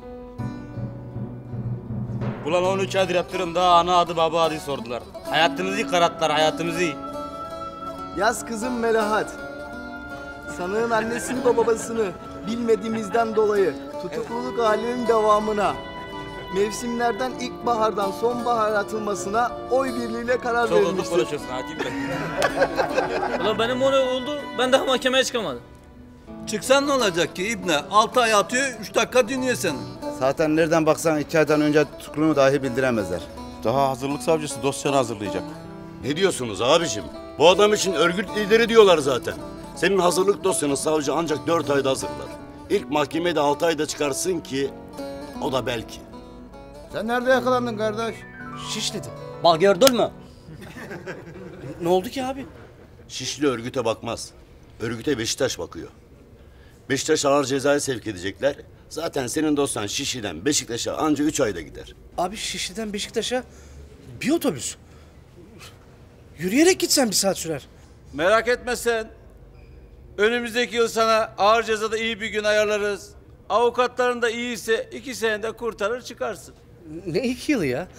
Ulan on üç aydır yaptırım daha ana adı baba adı sordular. Hayatımızı kararttılar hayatımızı. Yaz kızım Melahat. Sanığın annesini ve babasını bilmediğimizden dolayı tutukluluk halinin devamına, mevsimlerden ilkbahardan sonbahar atılmasına oy birliğiyle karar Çok hızlı verilmiştir. konuşuyorsun hakim bey. Ulan benim onu oldu. Ben daha mahkemeye çıkamadım. Çıksan ne olacak ki İbne? Altı ay atıyor, üç dakika dinliyor seni. Zaten nereden baksan iki aydan önce tutukluluğunu dahi bildiremezler. Daha hazırlık savcısı dosyanı hazırlayacak. Ne diyorsunuz abicim? Bu adam için örgüt lideri diyorlar zaten. Senin hazırlık dosyanı savcı ancak dört ayda hazırlar. İlk mahkemeye de altı ayda çıkarsın ki o da belki. Sen nerede yakalandın kardeş? Şişli'de. Bak gördün mü? Ne oldu ki abi? Şişli örgüte bakmaz. Örgüte Beşiktaş bakıyor. Beşiktaş ağır cezaya sevk edecekler. Zaten senin dosyan Şişli'den Beşiktaş'a anca üç ayda gider. Abi Şişli'den Beşiktaş'a bir otobüs. Yürüyerek gitsen bir saat sürer. Merak etme sen. Önümüzdeki yıl sana ağır cezada iyi bir gün ayarlarız. Avukatların da iyiyse iki senede kurtarır çıkarsın. Ne iki yılı ya?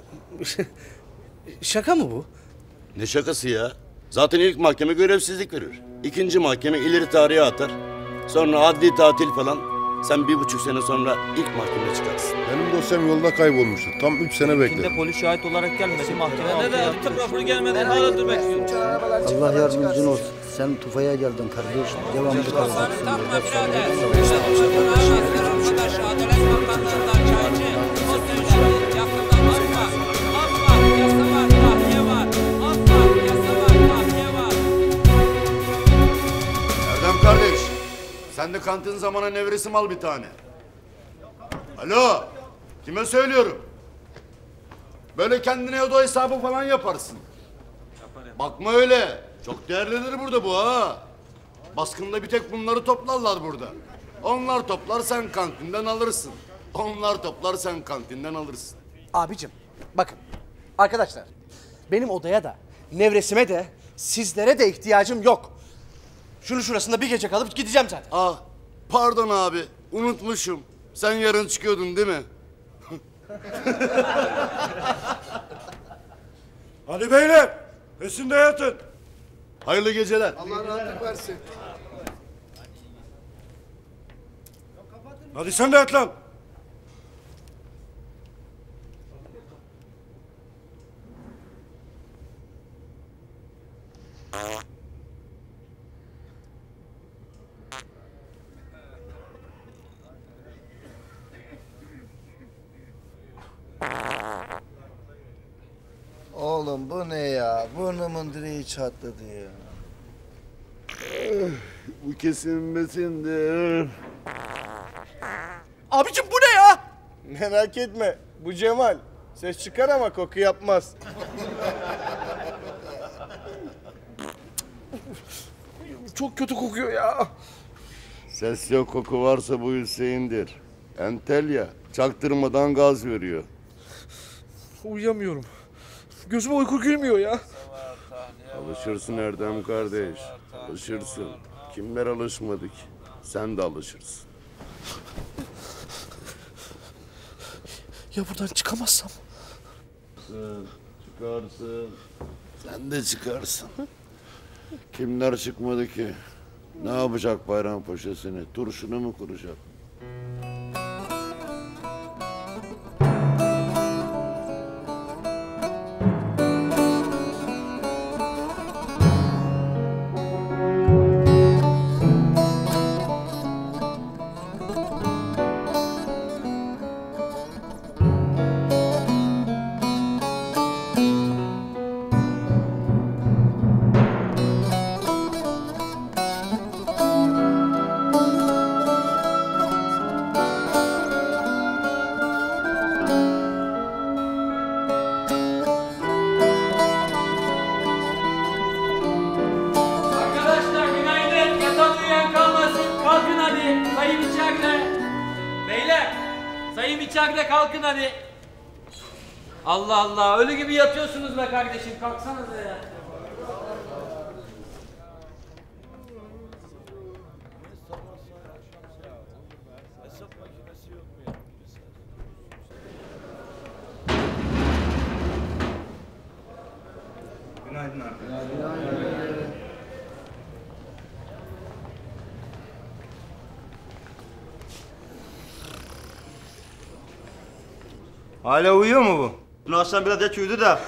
Şaka mı bu? Ne şakası ya? Zaten ilk mahkeme görevsizlik verir. İkinci mahkeme ileri tarihe atar. Sonra adli tatil falan. Sen bir buçuk sene sonra ilk mahkemeye çıkarsın. Benim dosyam yolda kaybolmuştu. Tam üç sene bekledim. Şimdi polis şahit olarak gelmedi. Mahkeme Ne de tıp raporu gelmeden hala dur bekliyorum. Allah yardımcın olsun. Sen Tufa'ya geldin kardeş. Devamlı kalacaksın. Erdem kardeş, sen de kantin zamana nevresim al bir tane. Alo, kime söylüyorum? Böyle kendine oda hesabı falan yaparsın. Bakma öyle, çok değerlidir burada bu ha. Baskında bir tek bunları toplarlar burada. Onlar toplar sen kantinden alırsın. Onlar toplar sen kantinden alırsın. Abicim bakın arkadaşlar benim odaya da nevresime de sizlere de ihtiyacım yok. Şunu şurasında bir gece kalıp gideceğim zaten. Ah pardon abi unutmuşum. Sen yarın çıkıyordun değil mi? Hadi beyler, üstünde yatın. Hayırlı geceler. Allah rahatlık versin. Hadi sen de yat lan. Oğlum bu ne ya? Burnumun direği çatladı ya. Bu kesilmesindir. Abicim bu ne ya? Merak etme. Bu Cemal. Ses çıkar ama koku yapmaz. Çok kötü kokuyor ya. Ses yok koku varsa bu Hüseyin'dir. Entel ya, çaktırmadan gaz veriyor. Uyuyamıyorum. Gözüme uyku girmiyor ya. Alışırsın Erdem kardeş, alışırsın. Kimler alışmadı ki? Sen de alışırsın. Ya buradan çıkamazsam? Çıkarsın, çıkarsın. Sen de çıkarsın. Kimler çıkmadı ki? Ne yapacak Bayrampaşa'sını? Turşunu mu kuracak? Kalkın hadi. Allah Allah, ölü gibi yatıyorsunuz be kardeşim. Kalksanıza ya. Hala uyuyor mu bu? Dün akşam biraz geç uyudu da.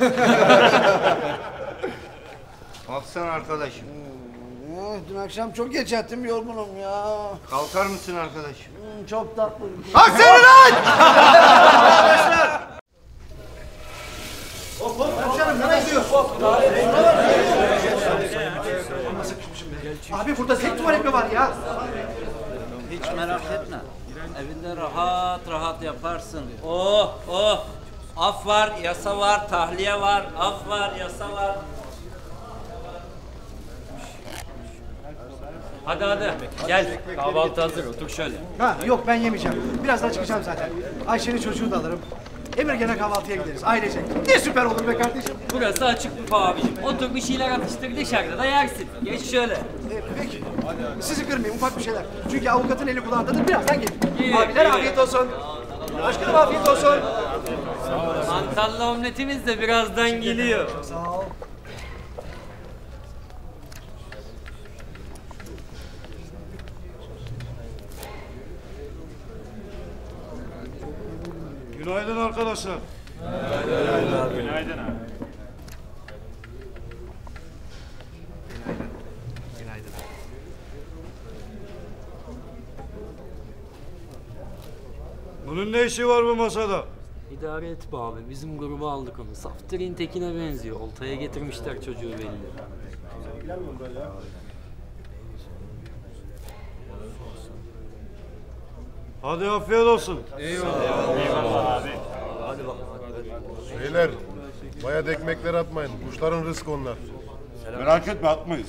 Kalksana arkadaşım. Dün akşam çok geç yattım, yorgunum ya. Kalkar mısın arkadaşım? Hmm, çok tatlı. Kalksana lan! Hop hop komiserim, nereye gidiyorsun? Abi burada tek tuvalet mi var ya? Hiç merak etme. Evinde rahat rahat yaparsın. Oh oh. Af var, yasa var, tahliye var. Af var, yasa var. Hadi hadi gel. Kahvaltı hazır, otur şöyle. Ha yok, ben yemeyeceğim. Birazdan çıkacağım zaten. Ayşe'nin çocuğunu da alırım. Emirgen'e kahvaltıya gideriz ailecek. Ne süper olur be kardeşim. Burası açık büfe abicim. Otur bir şeyler atıştır, dışarıda da yersin. Geç şöyle. Ee, peki. Sizi kırmayayım, ufak bir şeyler. Çünkü avukatın eli kulağındadır. Birazdan gelin. İyi, Abiler iyi. afiyet olsun. Başkanım afiyet olsun. Mantarlı omletimiz de birazdan geliyor. Sağ ol. Günaydın arkadaşlar. Günaydın abi. Günaydın abi. Günaydın. Bunun ne işi var bu masada? İdare et be abi. Bizim gruba aldık onu. Saftirin tekine benziyor. Oltaya getirmişler çocuğu belli. Hadi afiyet olsun. Eyvallah. Eyvallah abi. Hadi bakalım. Beyler, bayat ekmekler atmayın. Kuşların rızkı onlar. Merak etme, atmayız.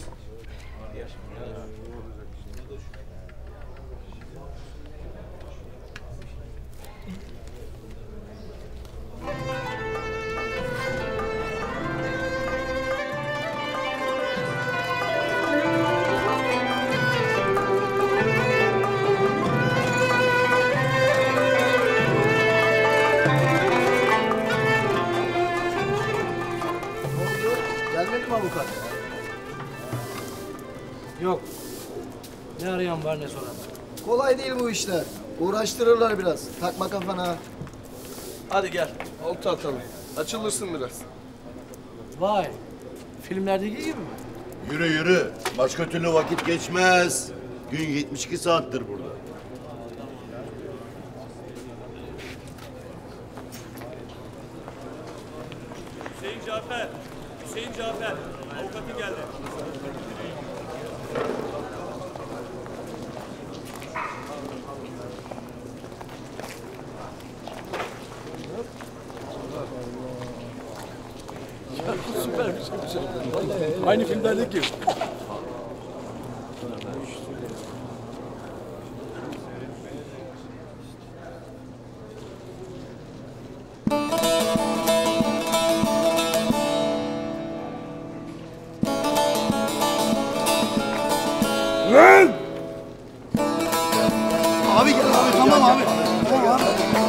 Gelmedi mi avukat? Yok. Ne arayan var ne soran. Kolay değil bu işler. Uğraştırırlar biraz. Takma kafana. Hadi gel. Olta atalım. Açılırsın biraz. Vay. Filmlerdeki gibi mi? Yürü yürü. Başka türlü vakit geçmez. Gün yetmiş iki saattir burada. Hüseyin Cafer. Hüseyin Cafer. Avukatı geldi. Süper bir şey. Bir şey. Vallahi aynı filmlerdeki gibi. Lan! Abi gel abi, tamam abi. Tamam abi.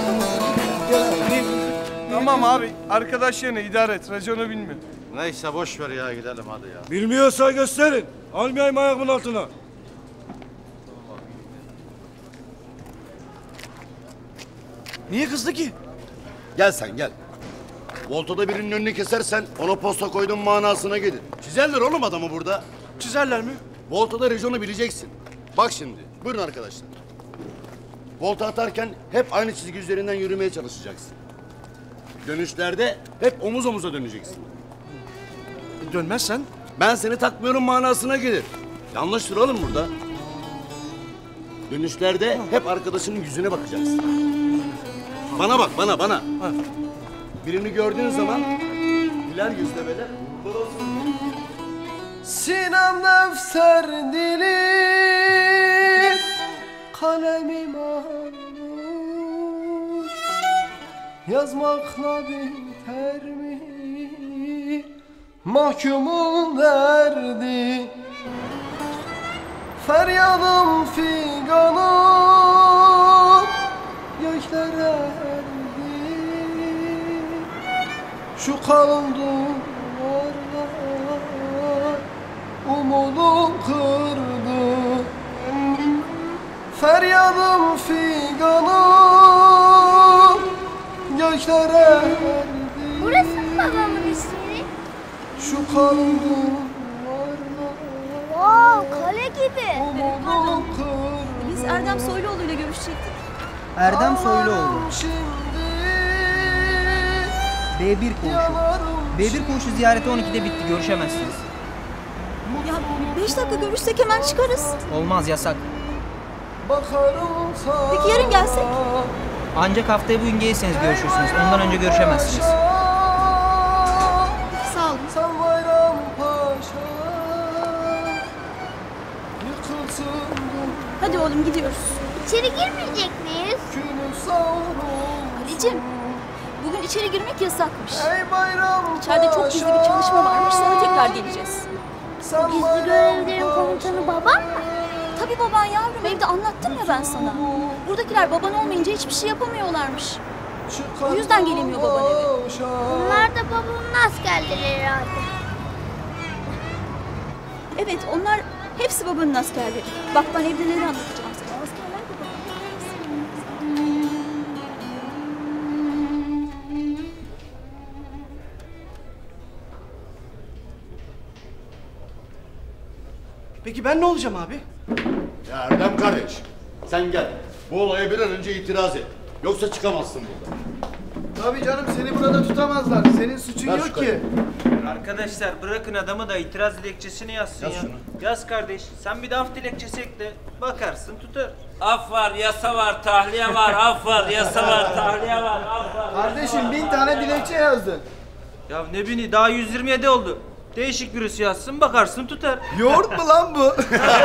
Tamam abi. Arkadaş yerine idare et. Raconu bilmiyor. Neyse boş ver ya, gidelim hadi ya. Bilmiyorsa gösterin. Almayayım ayağımın altına. Niye kızdı ki? Gel sen gel. Volto'da birinin önünü kesersen ona posta koydun manasına gelir. Çizerler oğlum adamı burada. Çizerler mi? Volto'da rejonu bileceksin. Bak şimdi, buyurun arkadaşlar. Volta atarken hep aynı çizgi üzerinden yürümeye çalışacaksın. Dönüşlerde hep omuz omuza döneceksin. Dönmezsen? Ben seni takmıyorum manasına gelir. Yanlıştır oğlum burada. Dönüşlerde hep arkadaşının yüzüne bakacaksın. Bana bak, bana, bana. Birini gördüğün zaman güler yüzle böyle. Sinem defter dilim, kalemim almış. Yazmakla biter mi mahkumun derdi? Feryadım figanım göklere erdi. Şu kalın duvarlar umudum kırdı. Feryadım figanım göklere erdi. Burası mı babamın ismi? Şu kalbim Wow, kale gibi. umudum kırdı. Biz Erdem Soyluoğlu ile görüşecektik. Erdem Soyluoğlu. B bir koğuşu. B bir koğuşu ziyareti on ikide bitti. Görüşemezsiniz. Ya beş dakika görüşsek hemen çıkarız. Olmaz, yasak. Peki yarın gelsek? Ancak haftaya bugün gelirseniz görüşürsünüz. Ondan önce görüşemezsiniz. Sağ olun. Sen bayram paşa yıkılsın. Hadi oğlum gidiyoruz. İçeri girmeyecek miyiz? Ali'cim, bugün içeri girmek yasakmış. Ey bayram İçeride çok gizli bir çalışma varmış, sonra tekrar geleceğiz. Gizli görevlerin komutanı babam mı? Tabii baban yavrum, evde anlattım ya ben sana. Buradakiler baban olmayınca hiçbir şey yapamıyorlarmış. O yüzden gelemiyor baban eve. Bunlar da babamın askerleri herhalde. Evet, onlar hepsi babanın askerleri. Bak ben evde neler anlatacağım sana. Askerler de babanın. Peki ben ne olacağım abi? Ya Erdem kardeş, sen gel. Bu olaya bir an önce itiraz et. Yoksa çıkamazsın buradan. Tabii canım, seni burada tutamazlar. Senin suçun Ver şu yok ki. kalemi. Arkadaşlar bırakın adamı da itiraz dilekçesini yazsın Yaz ya. şunu. Yaz kardeş. Sen bir de af dilekçesi ekle. Bakarsın tutar. Af var, yasa var, tahliye var, af var, yasa var, tahliye var, af var. Kardeşim bin tane dilekçe yazdın. Ya ne bini daha yüz yirmi yedi oldu. Değişik birisi yazsın bakarsın tutar. Yoğurt mu lan bu?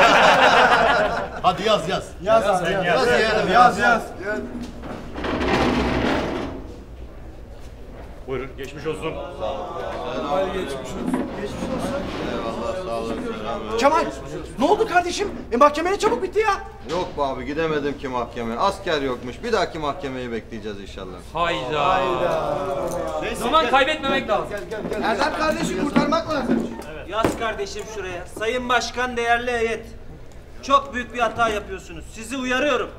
Hadi yaz yaz. Yaz yaz, abi, yaz, yaz. yaz, Yaz, yaz, yaz. Buyurun, geçmiş olsun. Hadi geçmiş olsun. Geçmiş olsun. Eyvallah, sağ olun. Kemal, ne oldu kardeşim? E mahkeme ne çabuk bitti ya. Yok be abi, gidemedim ki mahkemeye. Asker yokmuş. Bir dahaki mahkemeyi bekleyeceğiz inşallah. Hayda. Hayda. Zaman kaybetmemek lazım. Gel gel gel. Erdem kardeşi kurtarmak lazım. Yaz kardeşim şuraya. Sayın Başkan, değerli heyet. Çok büyük bir hata yapıyorsunuz. Sizi uyarıyorum.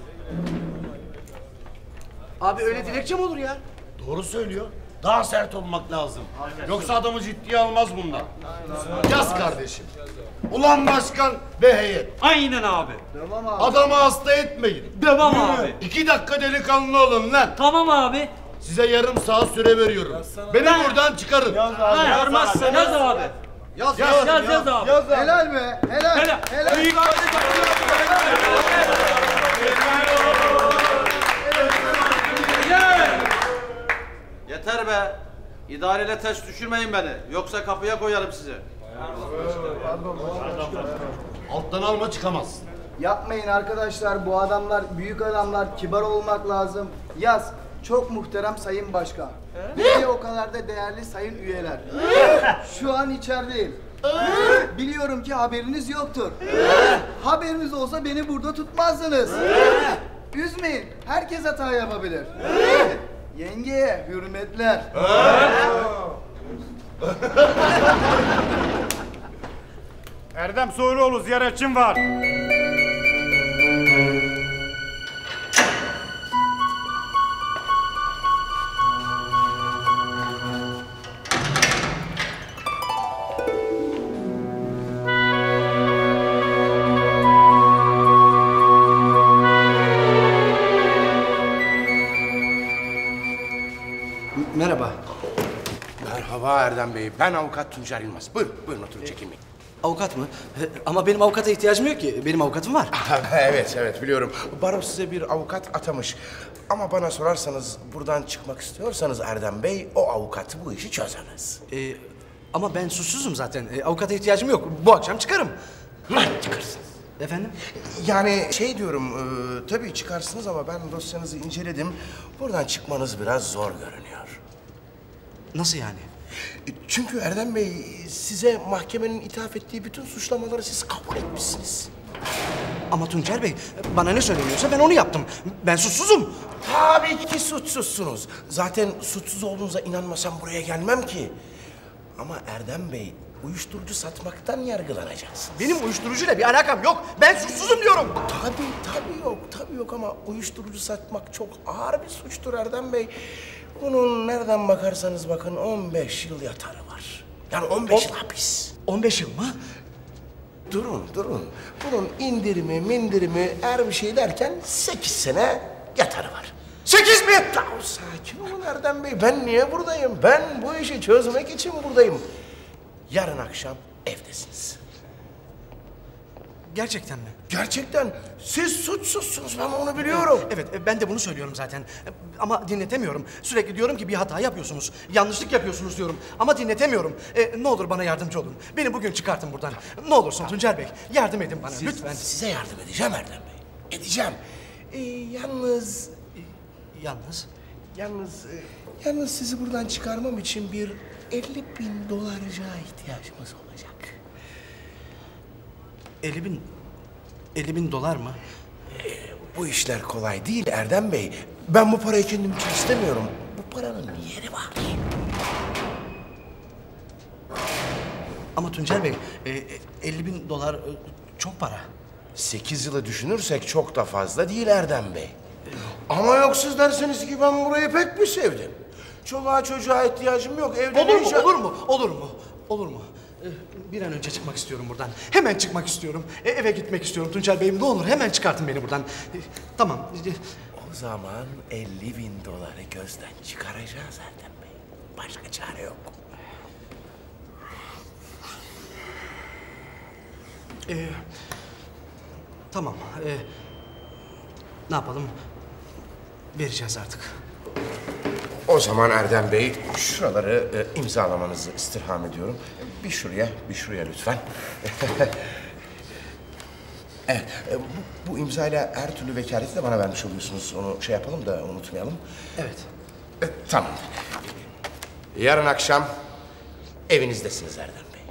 Abi öyle dilekçe mi olur ya? Doğru söylüyor. Daha sert olmak lazım. Yoksa adamı ciddiye almaz bundan. Yaz kardeşim. Ulan başkan ve heyet. Aynen abi. Tamam abi. Adamı hasta etmeyin. Devam Yürü. abi. İki dakika delikanlı olun lan. Tamam abi. Size yarım saat süre veriyorum. Beni Ben- buradan çıkarın. Yaz Ha, abi. yarmazsanız yaz abi. Yaz Yaz yaz, yaz abi. Yaz abi. Helal be, helal. Helal. Helal. Büyük- Yeter be. İdareyle ters düşürmeyin beni. Yoksa kapıya koyarım sizi. Alttan alma çıkamazsın. Yapmayın arkadaşlar, bu adamlar büyük adamlar, kibar olmak lazım. Yaz, çok muhterem sayın başkan. Ve o kadar da değerli sayın üyeler. Şu an içerideyim. Biliyorum ki haberiniz yoktur. Haberiniz olsa beni burada tutmazdınız. Üzmeyin, herkes hata yapabilir. Yengeye hürmetler. Erdem Soyluoğlu ziyaretçim var. Merhaba. Merhaba Erdem Bey. Ben avukat Tuncer Yılmaz. Buyurun, buyurun oturun çekinmeyin. Avukat mı? Ama benim avukata ihtiyacım yok ki. Benim avukatım var. evet, evet biliyorum. Baro size bir avukat atamış. Ama bana sorarsanız buradan çıkmak istiyorsanız Erdem Bey, o avukat bu işi çözemez. Ee, ama ben suçsuzum zaten. Ee, avukata ihtiyacım yok. Bu akşam çıkarım. Çıkarsın. Efendim? Yani şey diyorum, e, tabii çıkarsınız ama ben dosyanızı inceledim. Buradan çıkmanız biraz zor görünüyor. Nasıl yani? E, Çünkü Erdem Bey, size mahkemenin ithaf ettiği bütün suçlamaları siz kabul etmişsiniz. Ama Tuncer Bey, bana ne söyleniyorsa ben onu yaptım. Ben suçsuzum. Tabii ki suçsuzsunuz. Zaten suçsuz olduğunuza inanmasam buraya gelmem ki. Ama Erdem Bey, uyuşturucu satmaktan yargılanacaksınız. Benim uyuşturucuyla bir alakam yok. Ben suçsuzum diyorum. Tabii tabii yok, tabii yok ama uyuşturucu satmak çok ağır bir suçtur Erdem Bey. Bunun nereden bakarsanız bakın on beş yıl yatarı var. Yani on beş yıl hapis. on beş yıl mı? Durun, durun. Bunun indirimi, mindirimi, her bir şey derken sekiz sene yatarı var. Sekiz mi? Tamam, sakin olun Erdem Bey. Ben niye buradayım? Ben bu işi çözmek için buradayım. Yarın akşam evdesiniz. Gerçekten mi? Gerçekten. Siz suçsuzsunuz, ben onu biliyorum. Evet, ben de bunu söylüyorum zaten. Ama dinletemiyorum. Sürekli diyorum ki bir hata yapıyorsunuz. Yanlışlık yapıyorsunuz diyorum. Ama dinletemiyorum. E, ne olur bana yardımcı olun. Beni bugün çıkartın buradan. Ne olursun Tuncer Bey. Yardım edin bana Siz, lütfen. Size yardım edeceğim Erdem Bey. Edeceğim. Ee, yalnız... Yalnız? Yalnız... E, yalnız sizi buradan çıkarmam için bir elli bin dolarcığa ihtiyacımız olacak. elli bin... elli bin dolar mı? Ee, bu işler kolay değil Erdem Bey. Ben bu parayı kendim için istemiyorum. Bu paranın yeri var. Ama Tuncer Bey, e, elli bin dolar e, çok para. Sekiz yılı düşünürsek çok da fazla değil Erdem Bey. Ama yok siz derseniz ki ben burayı pek bir sevdim. Çoluğa çocuğa ihtiyacım yok. Evde Olur mu? yaşa- Olur mu? Olur mu? Olur mu? Ee, Bir an önce çıkmak istiyorum buradan. Hemen çıkmak istiyorum. E, eve gitmek istiyorum Tuncer Bey'im. Ne olur hemen çıkartın beni buradan. E, tamam. O zaman elli bin doları gözden çıkaracağız Erdem Bey. Başka çare yok. Ee, tamam. Ee, ne yapalım? Vereceğiz artık. O zaman Erdem Bey şuraları e, imzalamanızı istirham ediyorum. Bir şuraya, bir şuraya lütfen. Evet, e, bu, bu imzayla her türlü vekaleti de bana vermiş oluyorsunuz. Onu şey yapalım da unutmayalım. Evet. E, tamam. Yarın akşam evinizdesiniz Erdem Bey.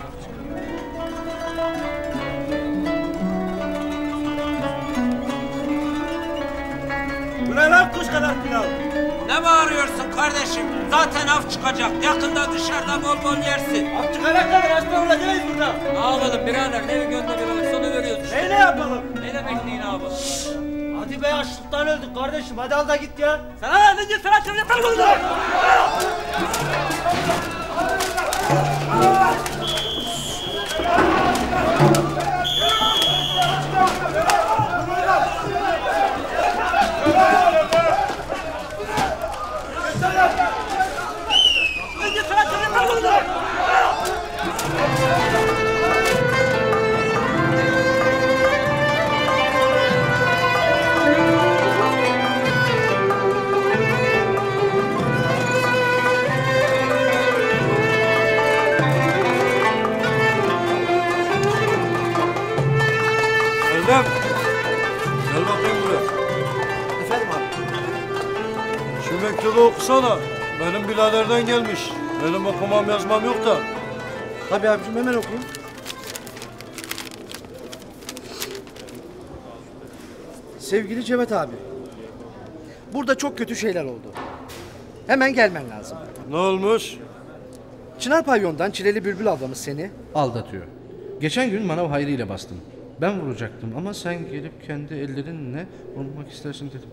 Bu ne lan kuş kadar pilav? Ne bağırıyorsun kardeşim? Zaten av çıkacak. Yakında dışarıda bol bol yersin. Af çıkana kadar hasta olacağız burada. Ne yapalım birader? Neyi gönderiyorlar? Sana veriyoruz işte. Neyle yapalım? Ne demek neyin abi? Hadi be açlıktan öldük kardeşim. Hadi al da git ya. Sana hadi git sana çabuk yapalım bunu. Erdem. Gel bakayım buraya. Efendim abi? Şu mektubu okusana. Benim biraderden gelmiş. Benim okumam yazmam yok da. Tabii abicim hemen okuyayım. Sevgili Cevat abi. Burada çok kötü şeyler oldu. Hemen gelmen lazım. Ne olmuş? Çınar Pavyon'dan Çileli Bülbül ablamız seni... Aldatıyor. Geçen gün manav Hayri ile bastın. Ben vuracaktım ama sen gelip kendi ellerinle vurmak istersin dedim.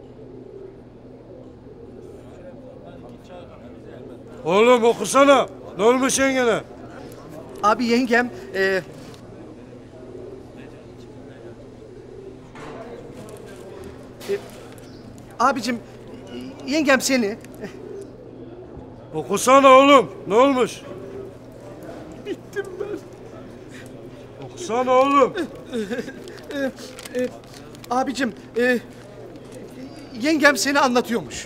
Oğlum okusana. Ne olmuş yengene? Abi yengem... E... E... Abicim, yengem seni... Okusana oğlum. Ne olmuş? Bittim ben. Okusana oğlum. e, e, abicim, e, yengem seni anlatıyormuş.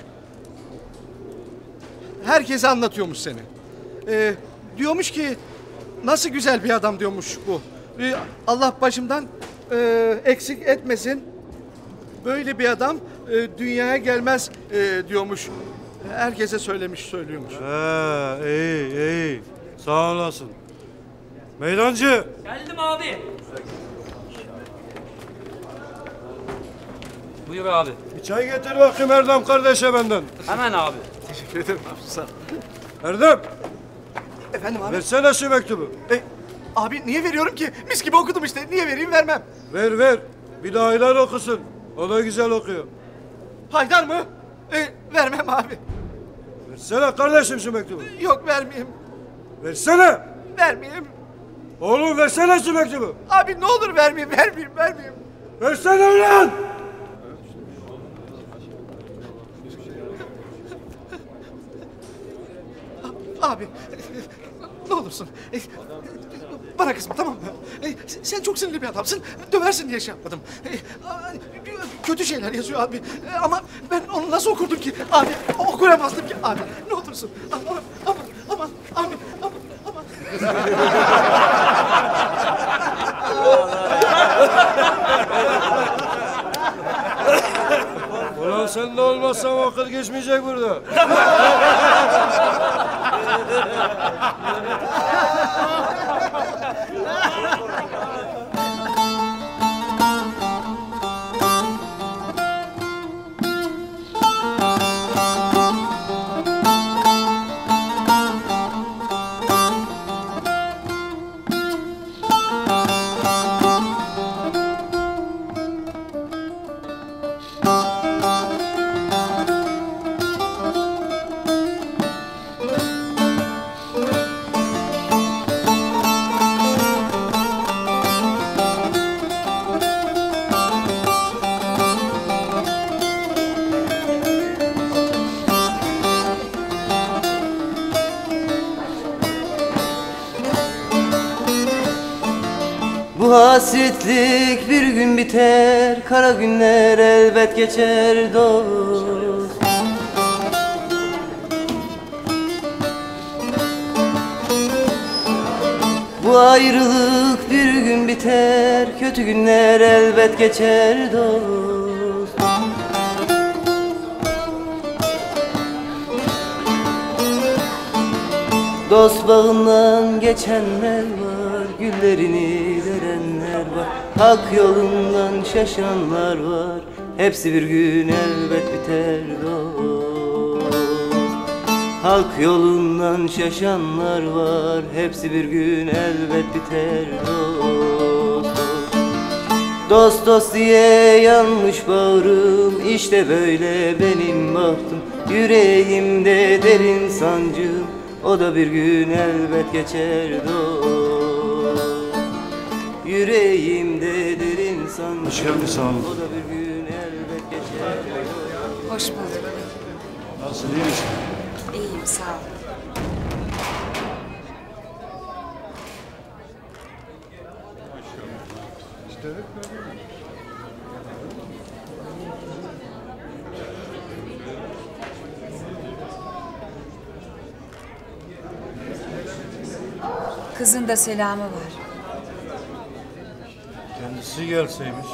Herkese anlatıyormuş seni. E, diyormuş ki, nasıl güzel bir adam diyormuş bu. E, Allah başımdan e, eksik etmesin. Böyle bir adam e, dünyaya gelmez e, diyormuş. Herkese söylemiş, söylüyormuş. He, iyi, iyi. Sağ olasın. Meydancı. Geldim abi. Buyur abi. Bir çay getir bakayım Erdem kardeşe benden. Hemen abi. Teşekkür ederim abi, sağ ol. Erdem. Efendim abi? Versene şu mektubu. E, abi niye veriyorum ki? Mis gibi okudum işte. Niye vereyim vermem. Ver ver. Bir de Haydar okusun. O da güzel okuyor. Haydar mı? E, vermem abi. Versene kardeşim şu mektubu. Yok vermeyeyim. Versene. Vermeyeyim. Oğlum versene şu mektubu. Abi ne olur vermeyeyim, vermeyeyim, vermeyeyim. Versene ulan. Abi ne olursun. E, bana kızma tamam mı? E, sen çok sinirli bir adamsın. Döversin diye şey yapmadım. E, kötü şeyler yazıyor abi. E, ama ben onu nasıl okurdum ki? Abi okuyamazdım ki. Abi ne olursun. Aman aman aman abi aman aman. Ulan sen de olmazsan vakit geçmeyecek burada. Bu hasretlik bir gün biter, kara günler elbet geçer dost. Bu ayrılık bir gün biter, kötü günler elbet geçer dost. Dost bağından geçenler var, güllerini verenler var, hak yolundan şaşanlar var, hepsi bir gün elbet biter dost. Hak yolundan şaşanlar var, hepsi bir gün elbet biter dost. Dost dost diye yanmış bağrım, işte böyle benim bahtım, yüreğimde derin sancım, o da bir gün elbet geçer dost. Yüreğimde derin sancım, Hoş geldin, sağ olun. o da bir gün elbet geçer dost. Hoş bulduk. Nasıl, iyi misin? İyiyim, sağ ol. Kızın da selamı var. Kendisi gelseymiş.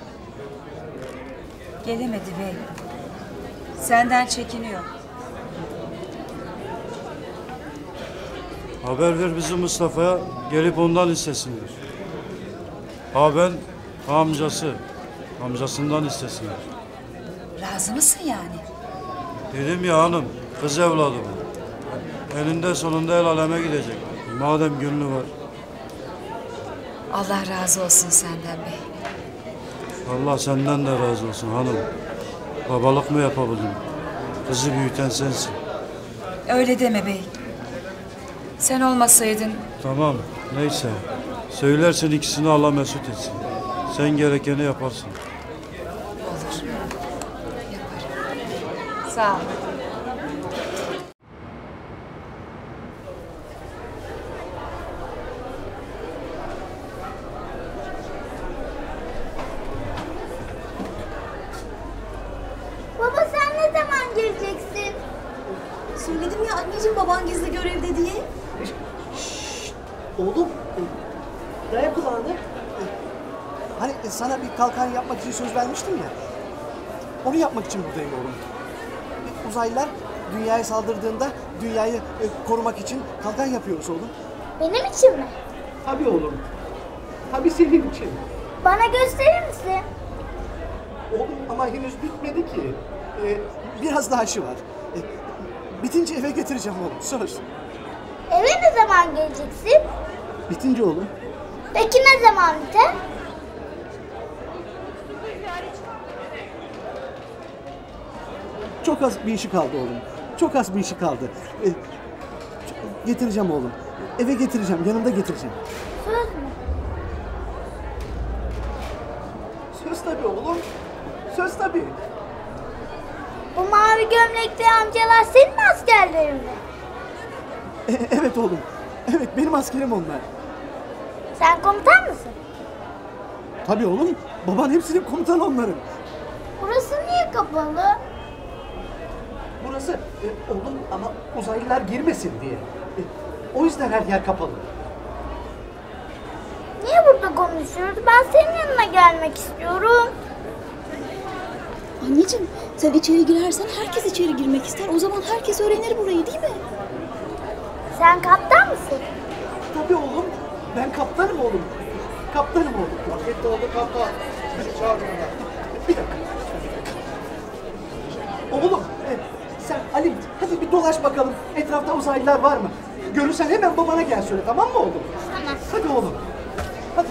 Gelemedi bey. Senden çekiniyor. Haber ver bizim Mustafa'ya, gelip ondan istesinler. Ha ben, ha amcası. Amcasından istesinler. Razı mısın yani? Dedim ya hanım, kız evladı bu. Eninde sonunda el aleme gidecek. Madem gönlü var. Allah razı olsun senden bey. Allah senden de razı olsun hanım. Babalık mı yapabildim? Kızı büyüten sensin. Öyle deme bey. Sen olmasaydın Tamam, neyse. Söylersin ikisini Allah mesut etsin. Sen gerekeni yaparsın. olur. Yaparım. Sağ ol. Baba sen ne zaman geleceksin? Söyledim ya anneciğim baban gizli görevde diye. Oğlum, daya kulağını. Hani sana bir kalkan yapmak için söz vermiştim ya. Onu yapmak için buradayım oğlum. Uzaylılar dünyaya saldırdığında dünyayı e, korumak için kalkan yapıyoruz oğlum. Benim için mi? Tabii oğlum. Tabii senin için. Bana gösterir misin? Oğlum ama henüz bitmedi ki. Ee, biraz daha işi var. Ee, bitince eve getireceğim oğlum, söz. Eve ne zaman geleceksin? Bitince oğlum. Peki ne zaman biter? Çok az bir işi kaldı oğlum. Çok az bir işi kaldı. Ee, getireceğim oğlum. Eve getireceğim. Yanımda getireceğim. Söz mü? Söz tabii oğlum. Söz tabii. Bu mavi gömlekli amcalar senin mi askerlerin mi? E, evet oğlum. Evet benim askerim onlar. Sen komutan mısın? Tabii oğlum. Baban hepsinin komutanı onların. Burası niye kapalı? Burası e, oğlum ama uzaylılar girmesin diye. E, o yüzden her yer kapalı. Niye burada konuşuyoruz? Ben senin yanına gelmek istiyorum. Anneciğim sen içeri girersen herkes içeri girmek ister. O zaman herkes öğrenir burayı değil mi? Sen kaptan mısın? Tabii oğlum. Ben kaptanım oğlum. Kaptanım oğlum. Vakit oldu kaptan. Bizi çağırıyorlar. Bir dakika. Oğlum e, sen Ali hadi bir dolaş bakalım. Etrafta uzaylılar var mı? Görürsen hemen babana gel söyle, tamam mı oğlum? Tamam. Hadi oğlum. Hadi.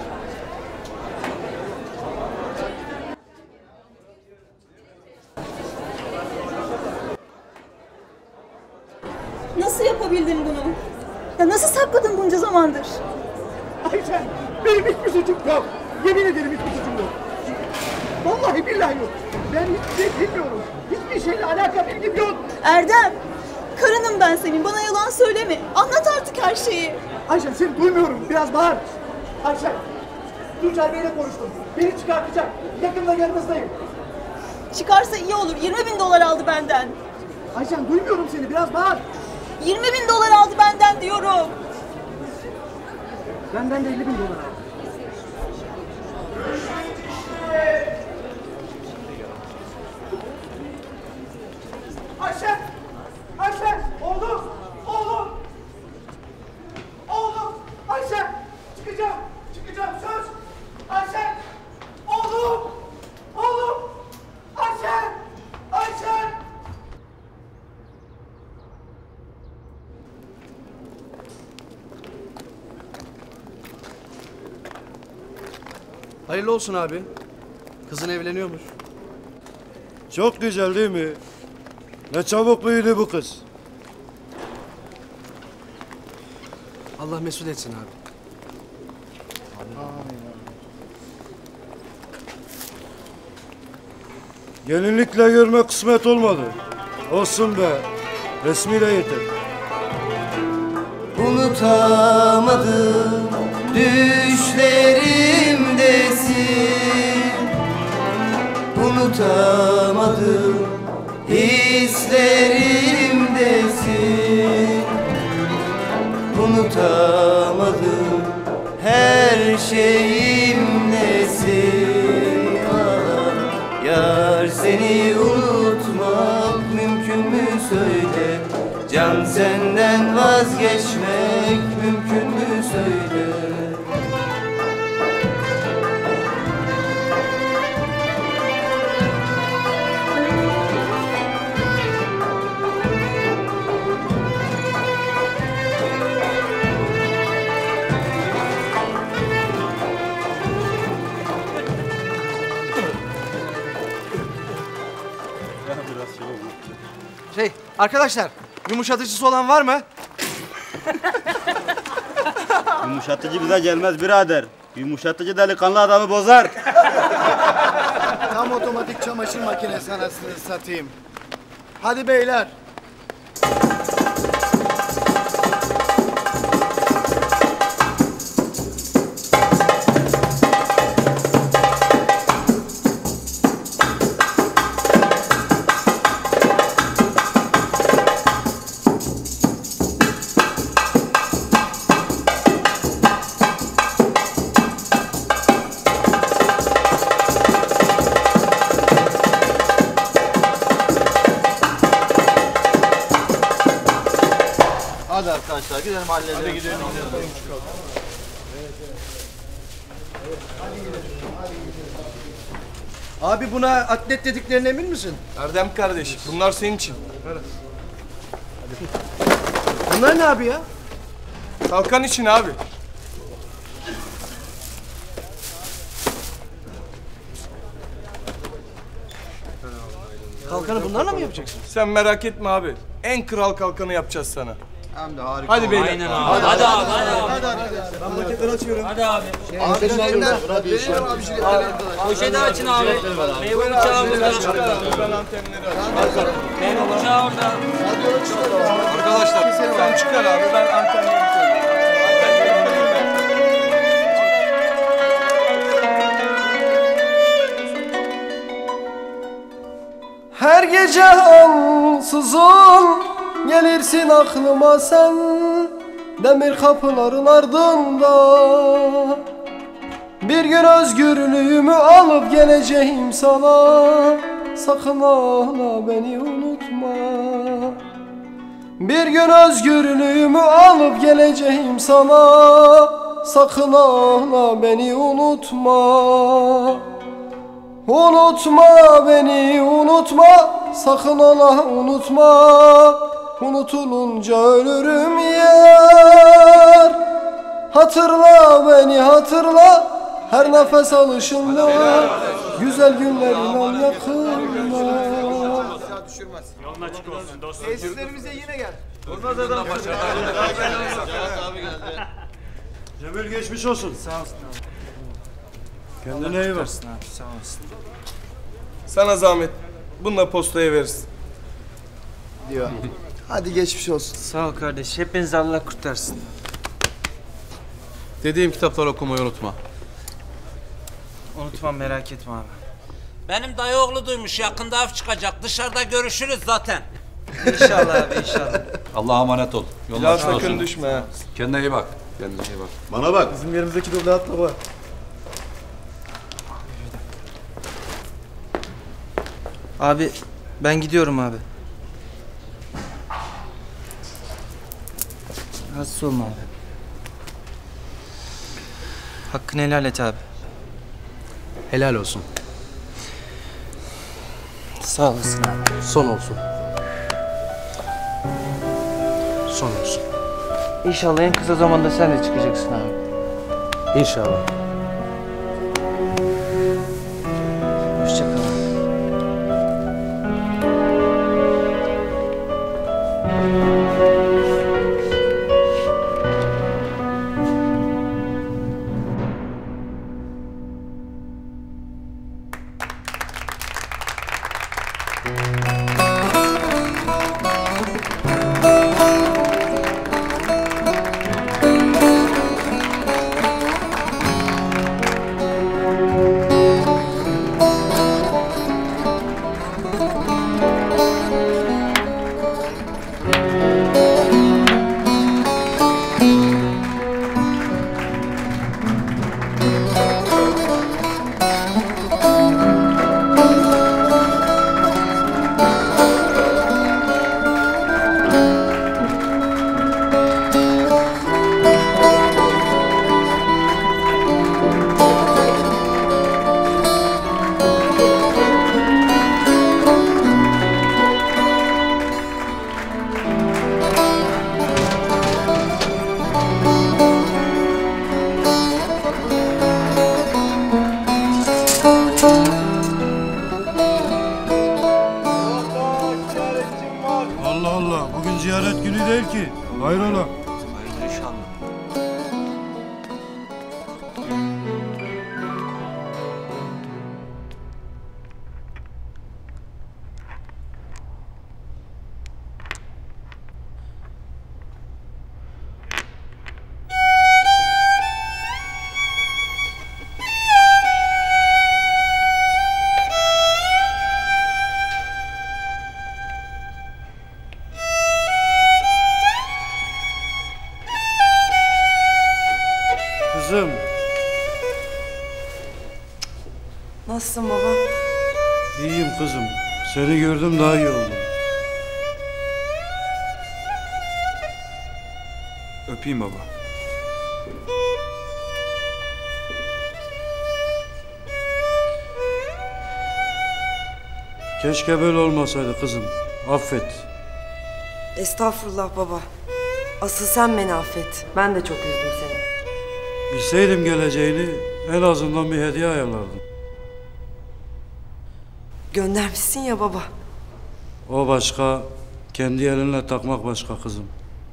Nasıl yapabildin bunu? Ya nasıl sakladın bunca zamandır? Ayşen benim hiçbir suçum yok. Yemin ederim hiçbir suçum yok. Vallahi billahi yok. Ben hiçbir şey bilmiyorum. Hiçbir şeyle alaka bilgim yok. Erdem, karınım ben senin. Bana yalan söyleme. Anlat artık her şeyi. Ayşen seni duymuyorum. Biraz bağır. Ayşen, Tuncer Bey'le konuştum. Beni çıkartacak. Yakında yanınızdayım. Çıkarsa iyi olur. yirmi bin dolar aldı benden. Ayşen duymuyorum seni. Biraz bağır. yirmi bin dolar aldı benden diyorum. Benden de elli bin dolar aldı. Ayşen! Ayşen! Oğlum! Oğlum! Oğlum! Ayşen! Çıkacağım! Çıkacağım söz! Ayşen! Oğlum! Oğlum! Ayşen! Ayşen! Hayırlı olsun abi. Kızın evleniyormuş. Çok güzel değil mi? Ne çabuk büyüdü bu kız. Allah mesut etsin abi. Gelinlikle görmek kısmet olmadı. Olsun be. Resmiyle yeter. Unutamadım düşlerimdesin. Unutamadım hislerimdesin. Unutamadım her şeyimdesin. Ah, yar seni unutmak mümkün mü söyle? Can senden vazgeçmek mümkün mü söyle? Şey arkadaşlar yumuşatıcısı olan var mı? Yumuşatıcı bize gelmez birader. Yumuşatıcı delikanlı adamı bozar. Tam otomatik çamaşır makinesi anasını satayım. Hadi beyler. Hadi arkadaşlar gidelim halledelim. Hadi gidelim. Abi buna atlet dediklerine emin misin? Erdem kardeş bunlar senin için. Bunlar ne abi ya? Kalkan için abi. Kalkanı bunlarla mı yapacaksın? Sen merak etme abi. En kral kalkanı yapacağız sana. Hem de harika. Hadi beyler. Aynen abi. Hadi, hadi abi. Hadi abi. Hadi hadi. Ben paketleri açıyorum. Hadi abi. Abi senin elinden. Veriyorum abi jiletleri. Poşeti açın abi. Meyve bıçağı burada. Ben antenleri açayım. Meyve bıçağı orada. Arkadaşlar sen çıkar abi, ben antenleri koyuyorum. Her gece ansızın gelirsin aklıma sen, demir kapıların ardında. Bir gün özgürlüğümü alıp geleceğim sana, sakın ağla beni unutma. Bir gün özgürlüğümü alıp geleceğim sana, sakın ağla beni unutma. Unutma beni unutma, sakın ola unutma. Unutulunca ölürüm yar. Hatırla beni hatırla, her nefes alışında. Güzel günler inan yakınma. Yolun açık olsun dostum. Tesislerimize yine gel. Olmaz adam. Cemil geçmiş olsun. Sağ olsun abi. Kendine iyi bak. Sağ olasın. Sana zahmet. Bununla postaya veririz. Diyor. Hadi geçmiş olsun. Sağ ol kardeş. Hepinizi Allah kurtarsın. Dediğim kitapları okumayı unutma. Unutmam, merak etme abi. Benim dayı oğlu duymuş, yakında av çıkacak. Dışarıda görüşürüz zaten. İnşallah abi, inşallah. Allah'a emanet ol. Yolun Ya açık olsun. sakın düşme ha. Kendine iyi bak. Kendine iyi bak. Bana bak. Bizim yerimizdeki duble atla baba. Abi ben gidiyorum abi. Rahatsız olma abi. Hakkını helal et abi. Helal olsun. Sağ olasın abi. Son olsun. Son olsun. İnşallah en kısa zamanda sen de çıkacaksın abi. İnşallah. Hoşça kal. Allah Allah, bugün ziyaret günü değil ki. Hayrola? Hayırlı inşallah. Kızım, Nasılsın baba? iyiyim kızım. Seni gördüm daha iyi oldum. Öpeyim baba. Keşke böyle olmasaydı kızım. Affet. Estağfurullah baba. Asıl sen beni affet. Ben de çok üzdüm seni. Bilseydim geleceğini en azından bir hediye ayarlardım. Göndermişsin ya baba. O başka, kendi elinle takmak başka kızım.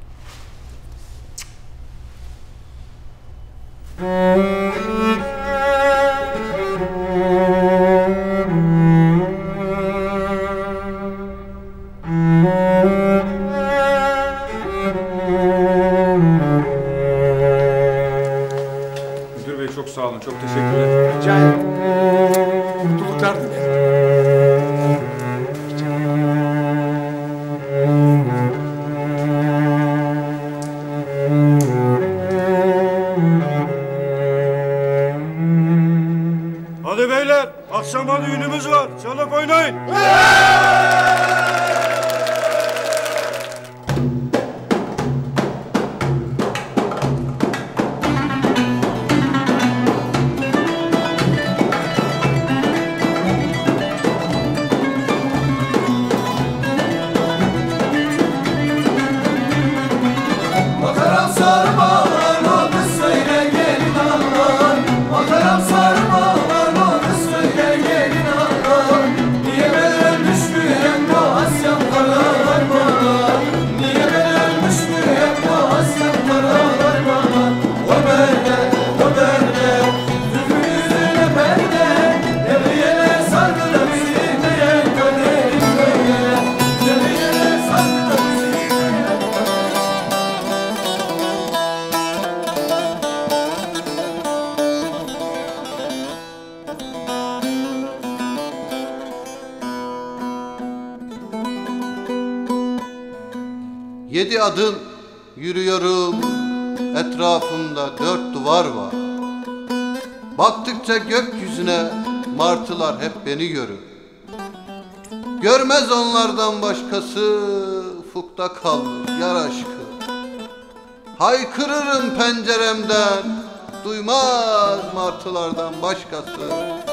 Müdür bey çok sağ olun, çok teşekkürler. Rica ederim. Mutluluklar dilerim. Hadi beyler, akşama düğünümüz var. Çalıp oynayın. Makaram sarma lan o kız söyle gelin ağlar. Makaram sarma lan o kız söyle gelin ağlar. Niye ben ölmüş müyem bu Asyam karalar bana? Niye ben ölmüş müyem bu Asyam karalar bana? O berde, o berde, zülfü yüzüne perde. Devriyene sardı da bizi meğer kaderim böyle. Devriyene sardı da bizi meğer Yedi adım yürüyorum, etrafımda dört duvar var. Baktıkça gökyüzüne martılar hep beni görür. Görmez onlardan başkası, ufukta kalır yar aşkı. Haykırırım penceremden, duymaz martılardan başkası.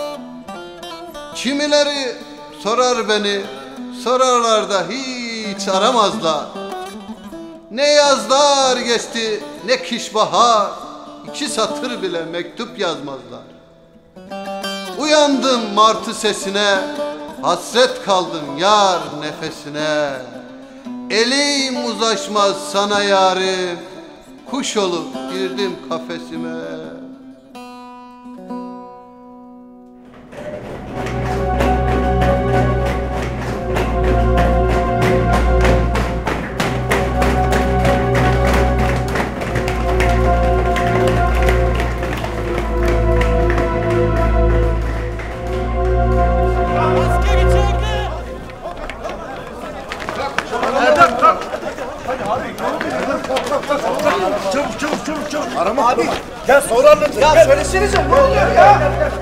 Kimileri sorar beni, sorarlar da hiç aramazlar. Ne yazlar geçti, ne kış bahar, iki satır bile mektup yazmazlar. Uyandım martı sesine, hasret kaldım yar nefesine. Elim uzaşmaz sana yarim, kuş olup girdim kafesime. Erdem kalk. Hadi abi. Çabuk çabuk çabuk çabuk. Arama abi. Gel sonra anlatırım. Ya gel. Söylesenize ne oluyor ya?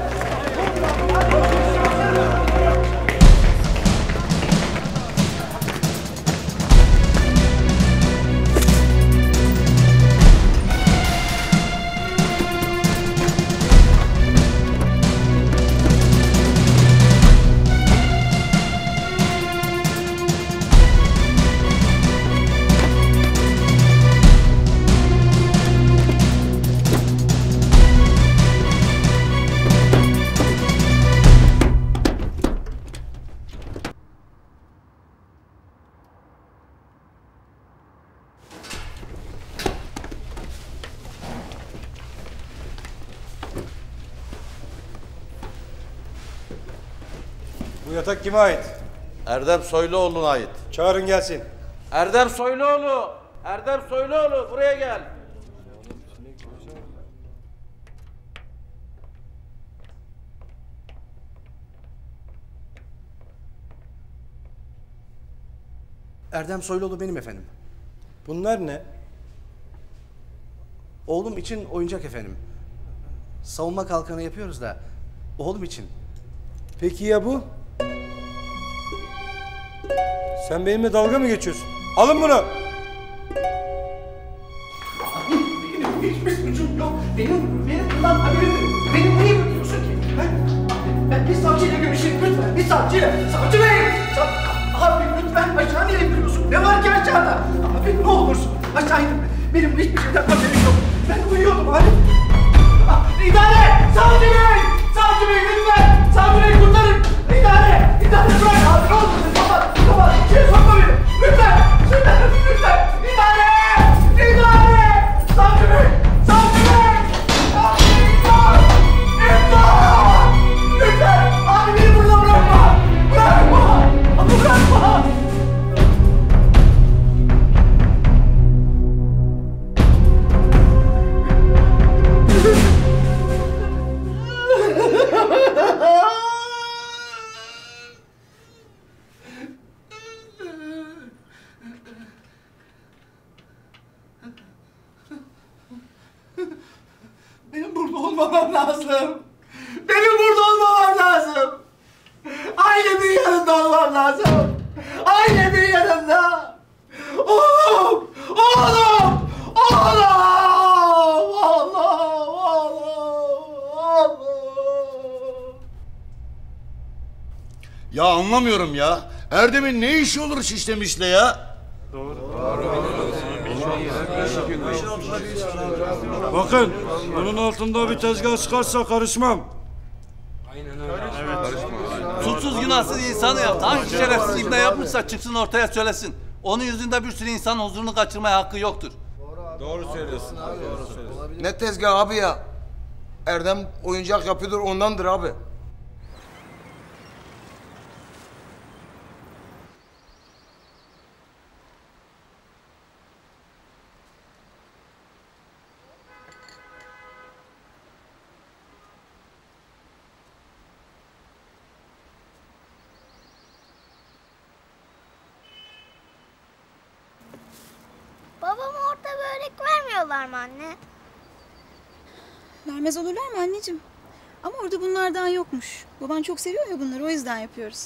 Bu yatak kime ait? Erdem Soyluoğlu'na ait. Çağırın gelsin. Erdem Soyluoğlu! Erdem Soyluoğlu buraya gel. Erdem Soyluoğlu benim efendim. Bunlar ne? Oğlum için oyuncak efendim. Savunma kalkanı yapıyoruz da oğlum için. Peki ya bu? Sen benimle dalga mı geçiyorsun? Alın bunu! Benim hiçbir suçum yok. Benim, benim bundan haberim yok. Beni niye bırakıyorsun ki? Ben, ben bir savcıyla görüşeyim lütfen. Bir savcıyla. Savcı bey! Sav abi lütfen aşağı niye indiriyorsun? Ne var ki aşağıda? Abi ne olursun aşağı indirme. Benim hiçbir şeyden haberim yok. Ben uyuyordum Halim. Ah, İdare! Savcı Bey! Savcı Bey lütfen! Savcı Bey kurtarın! İdare! İdare bırak! Abi ne olur! Kapat! Kapat! İçeri sokma beni! Lütfen! Lütfen! Lütfen! İdare! İdare! Savcı Bey! Savcı Bey! Savcı Bey! İmdat! İmdat! Lütfen! Abi beni burada bırakma! Bırakma! Abi bırakma! Benim burada olmamam lazım. Benim burada olmamam lazım. Ailemin yanında olmam lazım. Ailemin yanında. Oğlum! Oğlum! Oğlum! Oğlum! Oğlum! Oğlum! Ya anlamıyorum ya. Erdem'in ne işi olur Şişlemiş'le ya? Bakın, bunun altında bir tezgah çıkarsa karışmam. Aynen öyle. Suçsuz günahsız insanı yaptı. Hangi şerefsiz ibne yapmışsa çıksın ortaya söylesin. Onun yüzünden bir sürü insan huzurunu kaçırmaya hakkı yoktur. Doğru söylüyorsun abi. Doğru söylüyorsun. Ne tezgah abi ya? Erdem oyuncak yapıyordur ondandır abi. Babama orada börek vermiyorlar mı anne? Vermez olurlar mı anneciğim? Ama orada bunlardan yokmuş. Baban çok seviyor ya bunları, o yüzden yapıyoruz.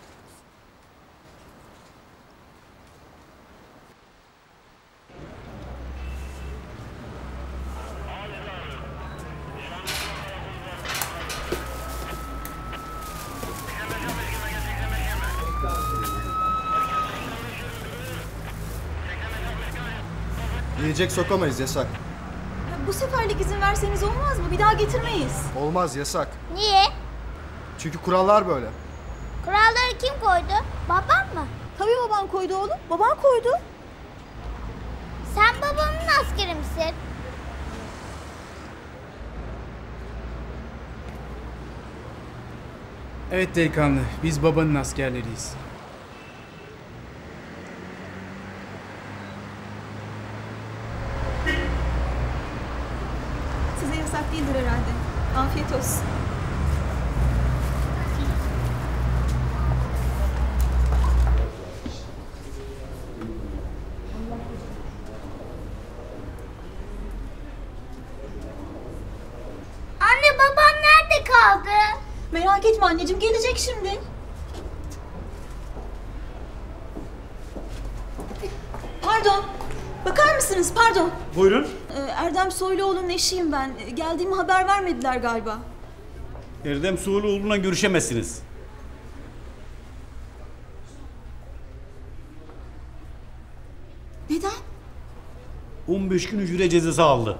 Yiyecek sokamayız, yasak. Ya bu seferlik izin verseniz olmaz mı? Bir daha getirmeyiz. Olmaz, yasak. Niye? Çünkü kurallar böyle. Kuralları kim koydu? Babam mı? Tabii baban koydu oğlum. Baban koydu. Sen babamın askeri misin? Evet delikanlı, biz babanın askerleriyiz. Size yasak değildir herhalde. Afiyet olsun. Anne babam nerede kaldı? Merak etme anneciğim, gelecek şimdi. Pardon. Bakar mısınız? Pardon. Buyurun. Ee, Erdem Soyluoğlu'nun eşiyim ben. Ee, Geldiğimi haber vermediler galiba. Erdem Soğluoğlu'na görüşemezsiniz. Neden? on beş gün hücre cezası aldı.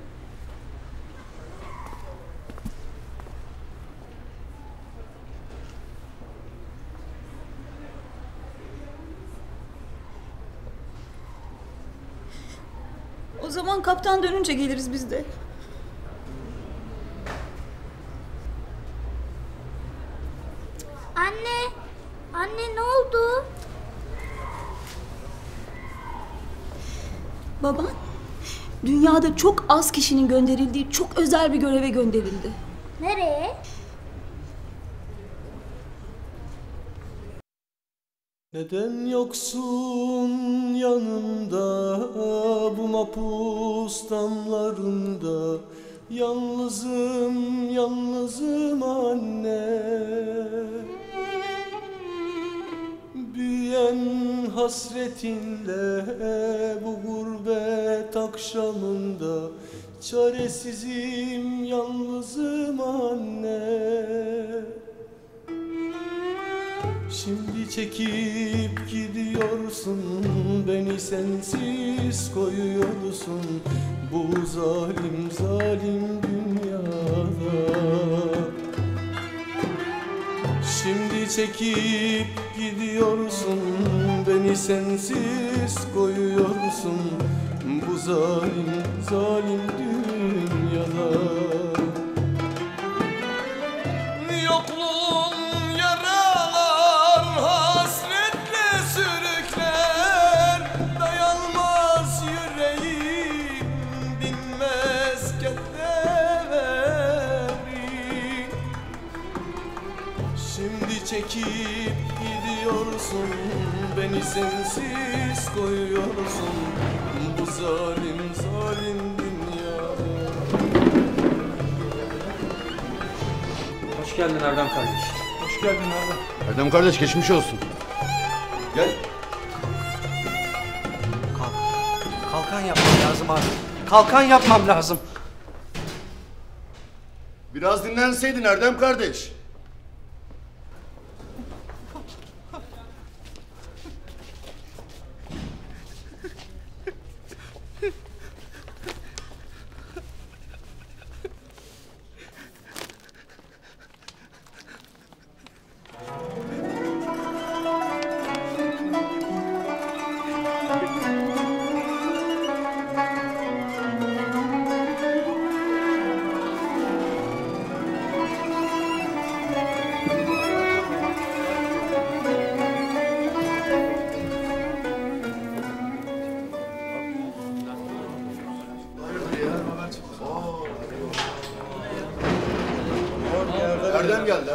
O zaman kaptan dönünce geliriz biz de. Anne, anne ne oldu? Baban dünyada çok az kişinin gönderildiği çok özel bir göreve gönderildi. Nereye? Neden yoksun yanımda bu mapus damlarında? Yalnızım, yalnızım anne. Büyüyen hasretinle bu gurbet akşamında çaresizim, yalnızım anne. Şimdi çekip gidiyorsun, beni sensiz koyuyorsun bu zalim zalim dünyada. Şimdi çekip gidiyorsun, beni sensiz koyuyorsun bu zalim zalim dünyada. Yokluğun yaralar, hasretle sürükler, dayanmaz yüreğim, dinmez kederleri. Şimdi çekip gidiyorsun, beni sensiz koyuyorsun bu zalim zalim dünyada. Hoş geldin Erdem kardeş. Hoş geldin Erdem. Erdem kardeş geçmiş olsun. Gel. Kalk. Kalkan yapmam lazım abi. Kalkan yapmam lazım. Biraz dinlenseydin Erdem kardeş. Erdem geldi.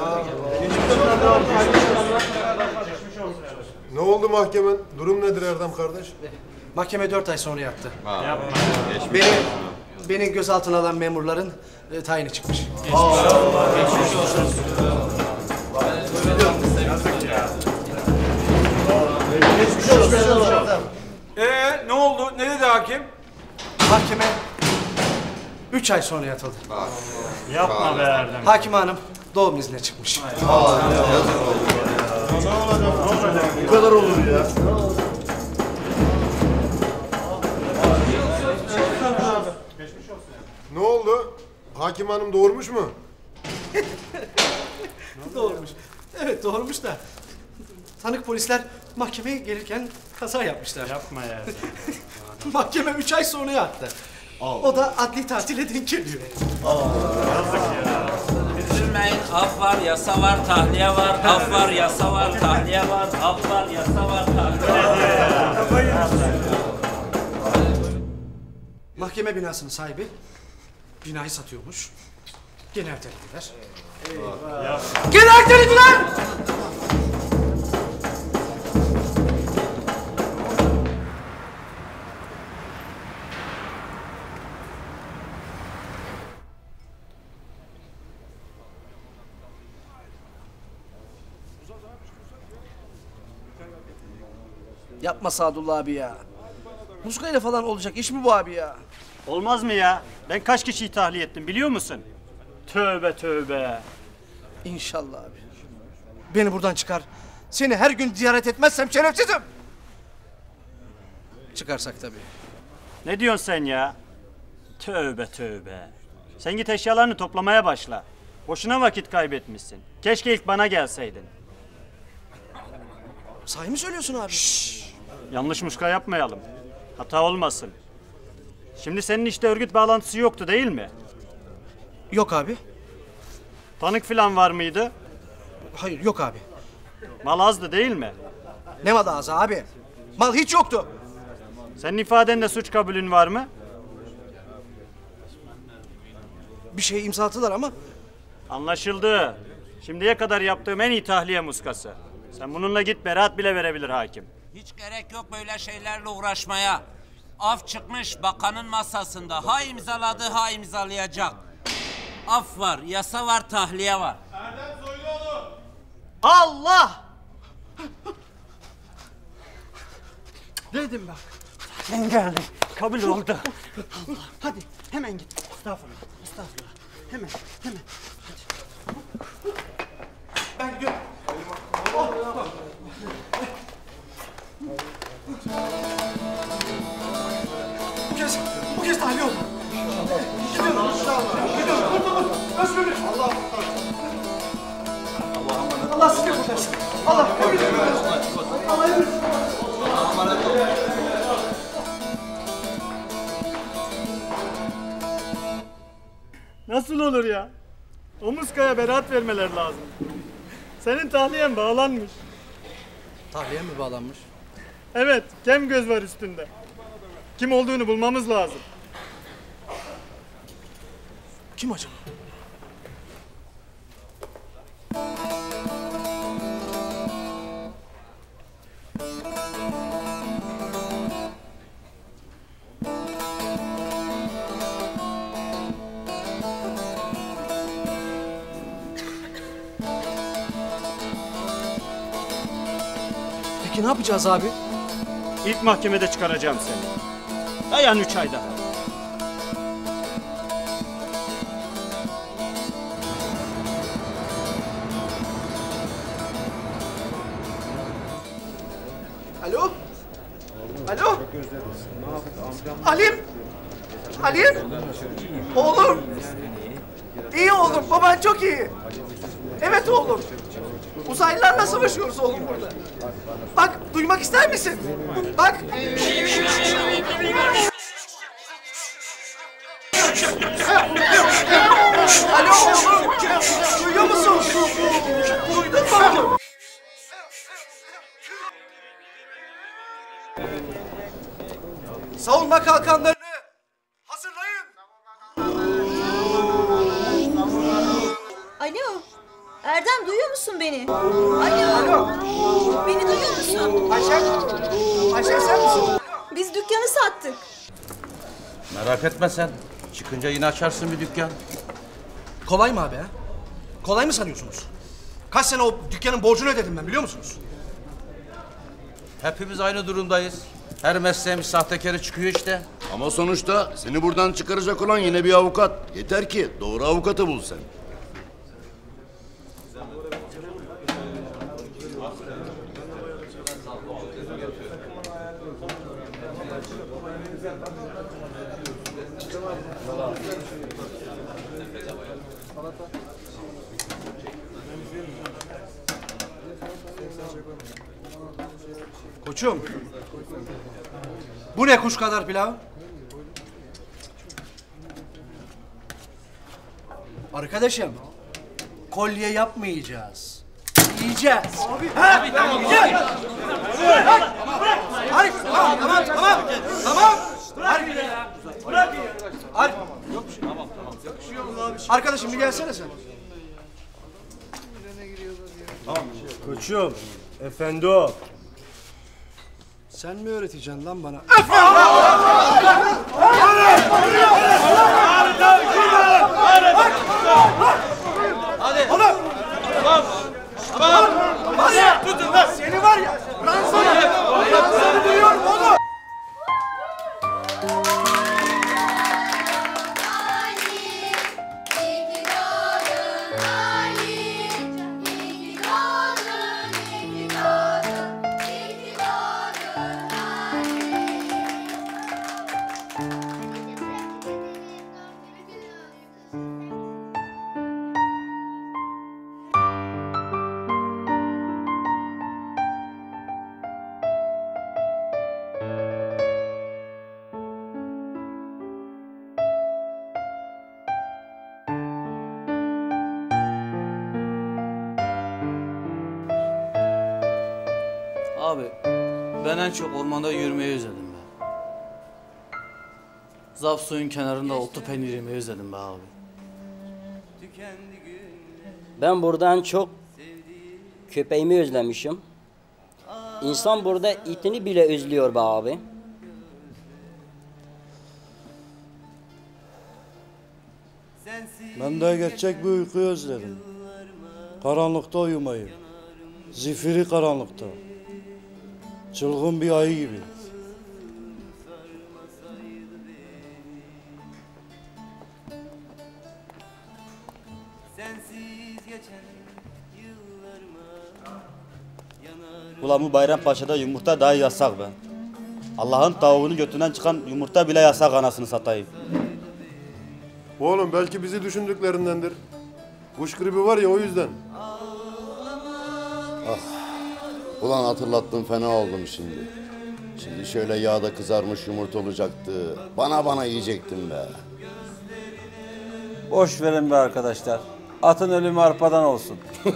Ne oldu mahkemen? Durum nedir Erdem kardeş? Mahkeme dört ay sonra yattı. Yapma. Beni, beni gözaltına alan memurların e, tayini çıkmış. Ee, ne oldu? Ne dedi hakim? Mahkeme üç ay sonra yatıldı. Yapma be Erdem. Hakim hanım doğum iznine çıkmış. Bu kadar olur ya. Ne oldu? Hakim hanım doğurmuş mu? Doğurmuş. Evet doğurmuş da. Tanık polisler mahkemeye gelirken kaza yapmışlar. Yapma ya. Mahkeme üç ay sonra yattı. O da adli tatile denk geliyor. Üzülmeyin, af var, yasa var, tahliye var, af var, yasa var, tahliye var, af var, yasa var, tahliye var. Mahkeme binasının sahibi binayı satıyormuş. Gene ertelediler. Gene ertelediler! Yapma Sadullah abi ya. Muskayla falan olacak iş mi bu abi ya? Olmaz mı ya? Ben kaç kişiyi tahliye ettim biliyor musun? Tövbe tövbe. İnşallah abi. Beni buradan çıkar. Seni her gün ziyaret etmezsem şerefsizim. Çıkarsak tabii. Ne diyorsun sen ya? Tövbe tövbe. Sen git eşyalarını toplamaya başla. Boşuna vakit kaybetmişsin. Keşke ilk bana gelseydin. Sahi mi söylüyorsun abi? Şşş. Yanlış muska yapmayalım. Hata olmasın. Şimdi senin işte örgüt bağlantısı yoktu değil mi? Yok abi. Tanık falan var mıydı? Hayır yok abi. Mal azdı değil mi? Ne malı azı abi? Mal hiç yoktu. Senin ifadende suç kabulün var mı? Bir şey imzaladılar ama. Anlaşıldı. Şimdiye kadar yaptığım en iyi tahliye muskası. Sen bununla git, beraat bile verebilir hakim. Hiç gerek yok böyle şeylerle uğraşmaya. Af çıkmış bakanın masasında. Ha imzaladı, ha imzalayacak. Af var, yasa var, tahliye var. Erdem Soyluoğlu! Allah! Dedim bak. Ben geldim. Kabul oldu. Allah. Hadi hemen git. Estağfurullah. Estağfurullah. Hemen. Hemen. Hadi. Ben gidiyorum. Oh. kez, bu kez tahliye oldu. Gidiyorum. Gidiyorum. Kurtuldum. Özgürlük. Allah Allah sizi kurtarsın. Allah hepinizi kurtarsın. Allah hepinizi kurtarsın. Nasıl olur ya? O muskaya beraat vermeler lazım. Senin tahliyen bağlanmış. Tahliye mi bağlanmış? Evet, kem göz var üstünde. Kim olduğunu bulmamız lazım. Kim acaba? Peki ne yapacağız abi? İlk mahkemede çıkaracağım seni. Dayan üç ay daha. Alo? Alo? Halim? Halim? Oğlum? İyi oğlum, baban çok iyi. Evet oğlum. Uzaylılarla savaşıyoruz oğlum burada. Bak, duymak ister misin? Bak. Alo oğlum. Duyuyor musun? Duydun mu? Savunma kalkanlarını hazırlayın. Alo. Erdem duyuyor musun beni? Alo. Alo. Beni duyuyor musun? Ayşe. Ayşe sen misin? Biz dükkanı sattık. Merak etme sen. Çıkınca yine açarsın bir dükkan. Kolay mı abi ha? Kolay mı sanıyorsunuz? Kaç sene o dükkanın borcunu ödedim ben biliyor musunuz? Hepimiz aynı durumdayız. Her mesleğimiz sahtekarı çıkıyor işte. Ama sonuçta seni buradan çıkaracak olan yine bir avukat. Yeter ki doğru avukatı bul sen. Koçum. Bu ne kuş kadar pilav? Arkadaşım. Kolye yapmayacağız. Yiyeceğiz. Abi, ha? Abi tamam. Yiyeceğiz. Arif, tamam, tamam, tamam. Tamam. Arif. Arif. Yok bir şey. Tamam, tamam. Yakışıyor mu abi? Arkadaşım bir gelsene sen. Tamam. Koçum, efendi o. Sen mi öğreteceksin lan bana? Hadi. Oğlum. Tamam. Tamam. Hadi. Tutun lan. Seni var ya. Ben sana. Ben sana duyuyorum oğlum. Abi, ben en çok ormanda yürümeyi özledim be. Zaf suyun kenarında oltu peynir yemeyi özledim be abi. Ben buradan çok köpeğimi özlemişim. İnsan burada itini bile özlüyor be abi. Ben de gerçek bir uykuyu özledim. Karanlıkta uyumayı. Zifiri karanlıkta. Çılgın bir ayı gibi. Ulan bu Bayrampaşa'da yumurta daha yasak be. Allah'ın tavuğunu götünden çıkan yumurta bile yasak anasını satayım. Oğlum belki bizi düşündüklerindendir. Kuş gribi var ya o yüzden. Ah, ulan hatırlattın fena oldum şimdi. Şimdi şöyle yağda kızarmış yumurta olacaktı. Bana bana yiyecektim be. Boş verin be arkadaşlar. Atın ölümü arpadan olsun.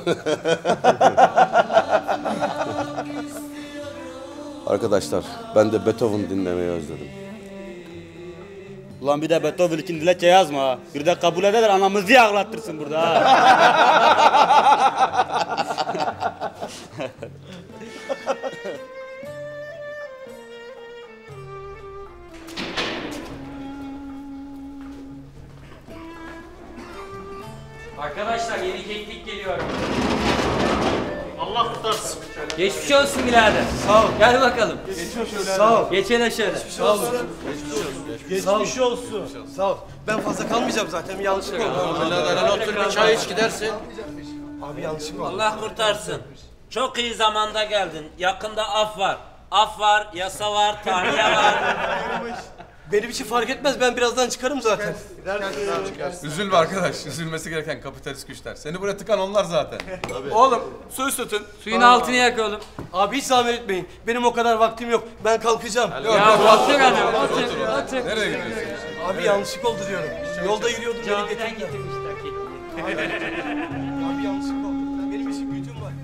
Arkadaşlar ben de Beethoven dinlemeyi özledim. Ulan bir de Beethoven için dilekçe yazma ha. Bir de kabul eder anamızı ağlattırsın burada ha. Arkadaşlar yeni keklik geliyor. Allah kurtarsın. Geçmiş olsun birader. Sağ ol. Gel bakalım. Geçmiş olsun. Sağ ol. Geç hele şöyle. Geçmiş olsun. Geçmiş olsun. Geçmiş olsun. Sağ ol. Ben fazla kalmayacağım zaten. Bir yanlışlık oldu. Helal otur bir çay iç gidersin. Abi yanlışlık oldu. Allah kurtarsın. Çok iyi zamanda geldin. Yakında af var. Af var, yasa var, tahliye var. Benim için fark etmez. Ben birazdan çıkarım zaten. Üzülme arkadaş. Üzülmesi gereken kapitalist güçler. Seni buraya tıkan onlar zaten. Oğlum su ısıtın. Suyun altını yak oğlum. Abi hiç zahmet etmeyin. Benim o kadar vaktim yok. Ben kalkacağım. Ya otur hanım, otur, otur. Nereye gidiyorsun? Abi yanlışlık oldu diyorum. Yolda yürüyordum. Beni Camiden getirdiler. getirmişler kekliği. Abi yanlışlık oldu. Benim işim gücüm var.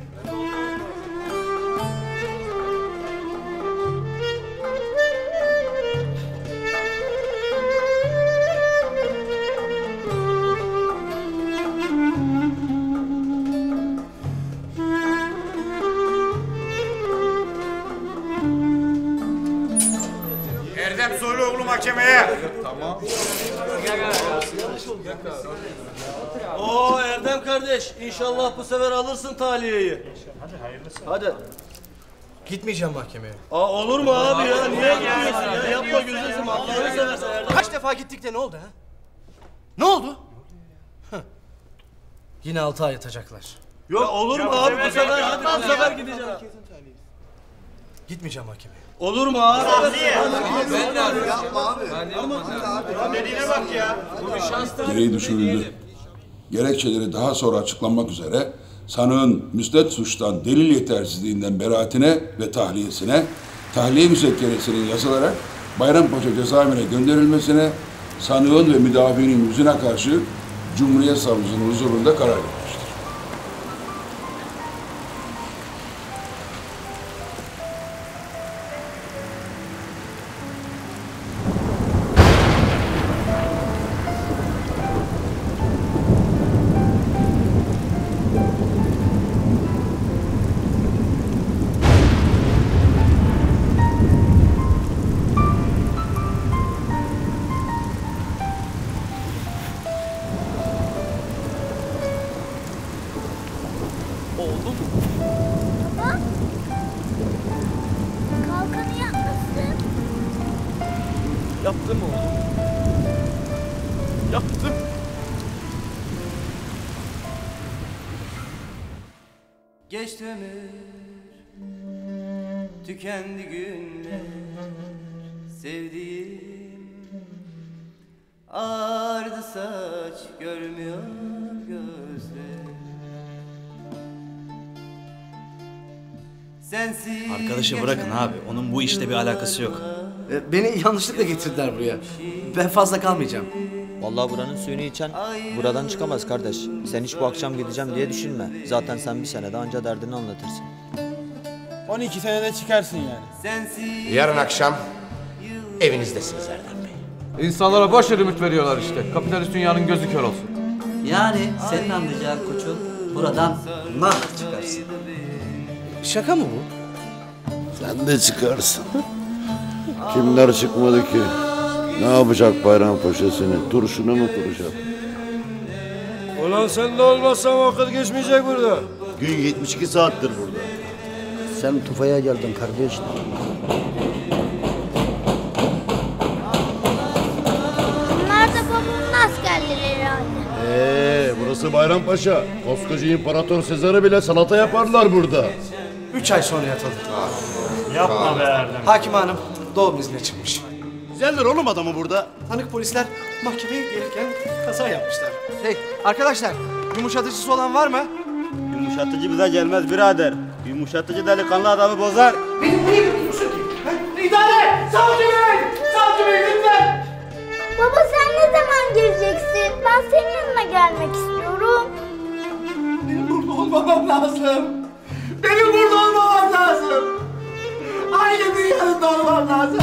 Erdem söyle oğlum mahkemeye. Tamam. Oo Erdem kardeş, inşallah bu sefer alırsın tahliyeyi. Hadi hayırlısı. Hadi. Gitmeyeceğim mahkemeye. Aa olur mu abi ya? Niye gitmiyorsun ya? Yapma gözünü seveyim. Allah'ını seversen Erdem. Kaç defa gittik de ne oldu ha? Ne oldu? Yine altı ay yatacaklar. Yok olur mu abi? Bu sefer hadi bu sefer gideceğim. Gitmeyeceğim mahkemeye. Olur mu abi? Ben de yapma abi. Dediğine bak ya. Bu bir şanstır. Gereği düşürüldü. Gerekçeleri daha sonra açıklanmak üzere sanığın müsnet suçtan delil yetersizliğinden beraatine ve tahliyesine, tahliye müzekkeresinin yazılarak Bayrampaşa cezaevine gönderilmesine, sanığın ve müdafiinin yüzüne karşı Cumhuriyet Savcısının huzurunda karar verilmiştir. Oldu mu? Baba. Kalkanı yapmışsın. Yaptım oğlum. Yaptım. Geçti ömür, tükendi günler, sevdiğim ağardı saç görmüyor gözler. Sensiz Arkadaşı bırakın abi. Onun bu işte bir alakası yok. E, Beni yanlışlıkla getirdiler buraya. Ben fazla kalmayacağım. Vallahi buranın suyunu içen buradan çıkamaz kardeş. Sen hiç bu akşam gideceğim diye düşünme. Zaten sen bir senede anca derdini anlatırsın. on iki senede çıkarsın yani. Yarın akşam evinizdesiniz Erdem Bey. İnsanlara boş yere ümit veriyorlar işte. Kapitalist dünyanın gözü kör olsun. Yani senin anlayacağın koçum buradan nah çıkarsın. Şaka mı bu? Sen de çıkarsın. Kimler çıkmadı ki? Ne yapacak Bayrampaşa seni? Turşuna mı kuracak? Ulan sen de olmazsan vakit geçmeyecek burada. Gün yetmiş iki saattir burada. Sen tufaya geldin kardeş. Bunlar da babamın askerleri herhalde. Ee, burası Bayrampaşa. Koskoca İmparator Sezar'ı bile salata yaparlar burada. Üç ay sonra yatalım. Yapma be Erdem. Hakim hanım, doğum iznine çıkmış. Güzeldir oğlum adamı burada. Tanık polisler mahkemeye gelirken kaza yapmışlar. Hey arkadaşlar, yumuşatıcısı olan var mı? Yumuşatıcı bize gelmez birader. Yumuşatıcı delikanlı adamı bozar. Beni niye götürüyorsun ki? Ha? İdare! Savcı bey! Savcı bey lütfen! Baba sen ne zaman geleceksin? Ben senin yanına gelmek istiyorum. Benim burada olmamam lazım. Benim burada olmamam lazım. Ailemin yanında olmam lazım.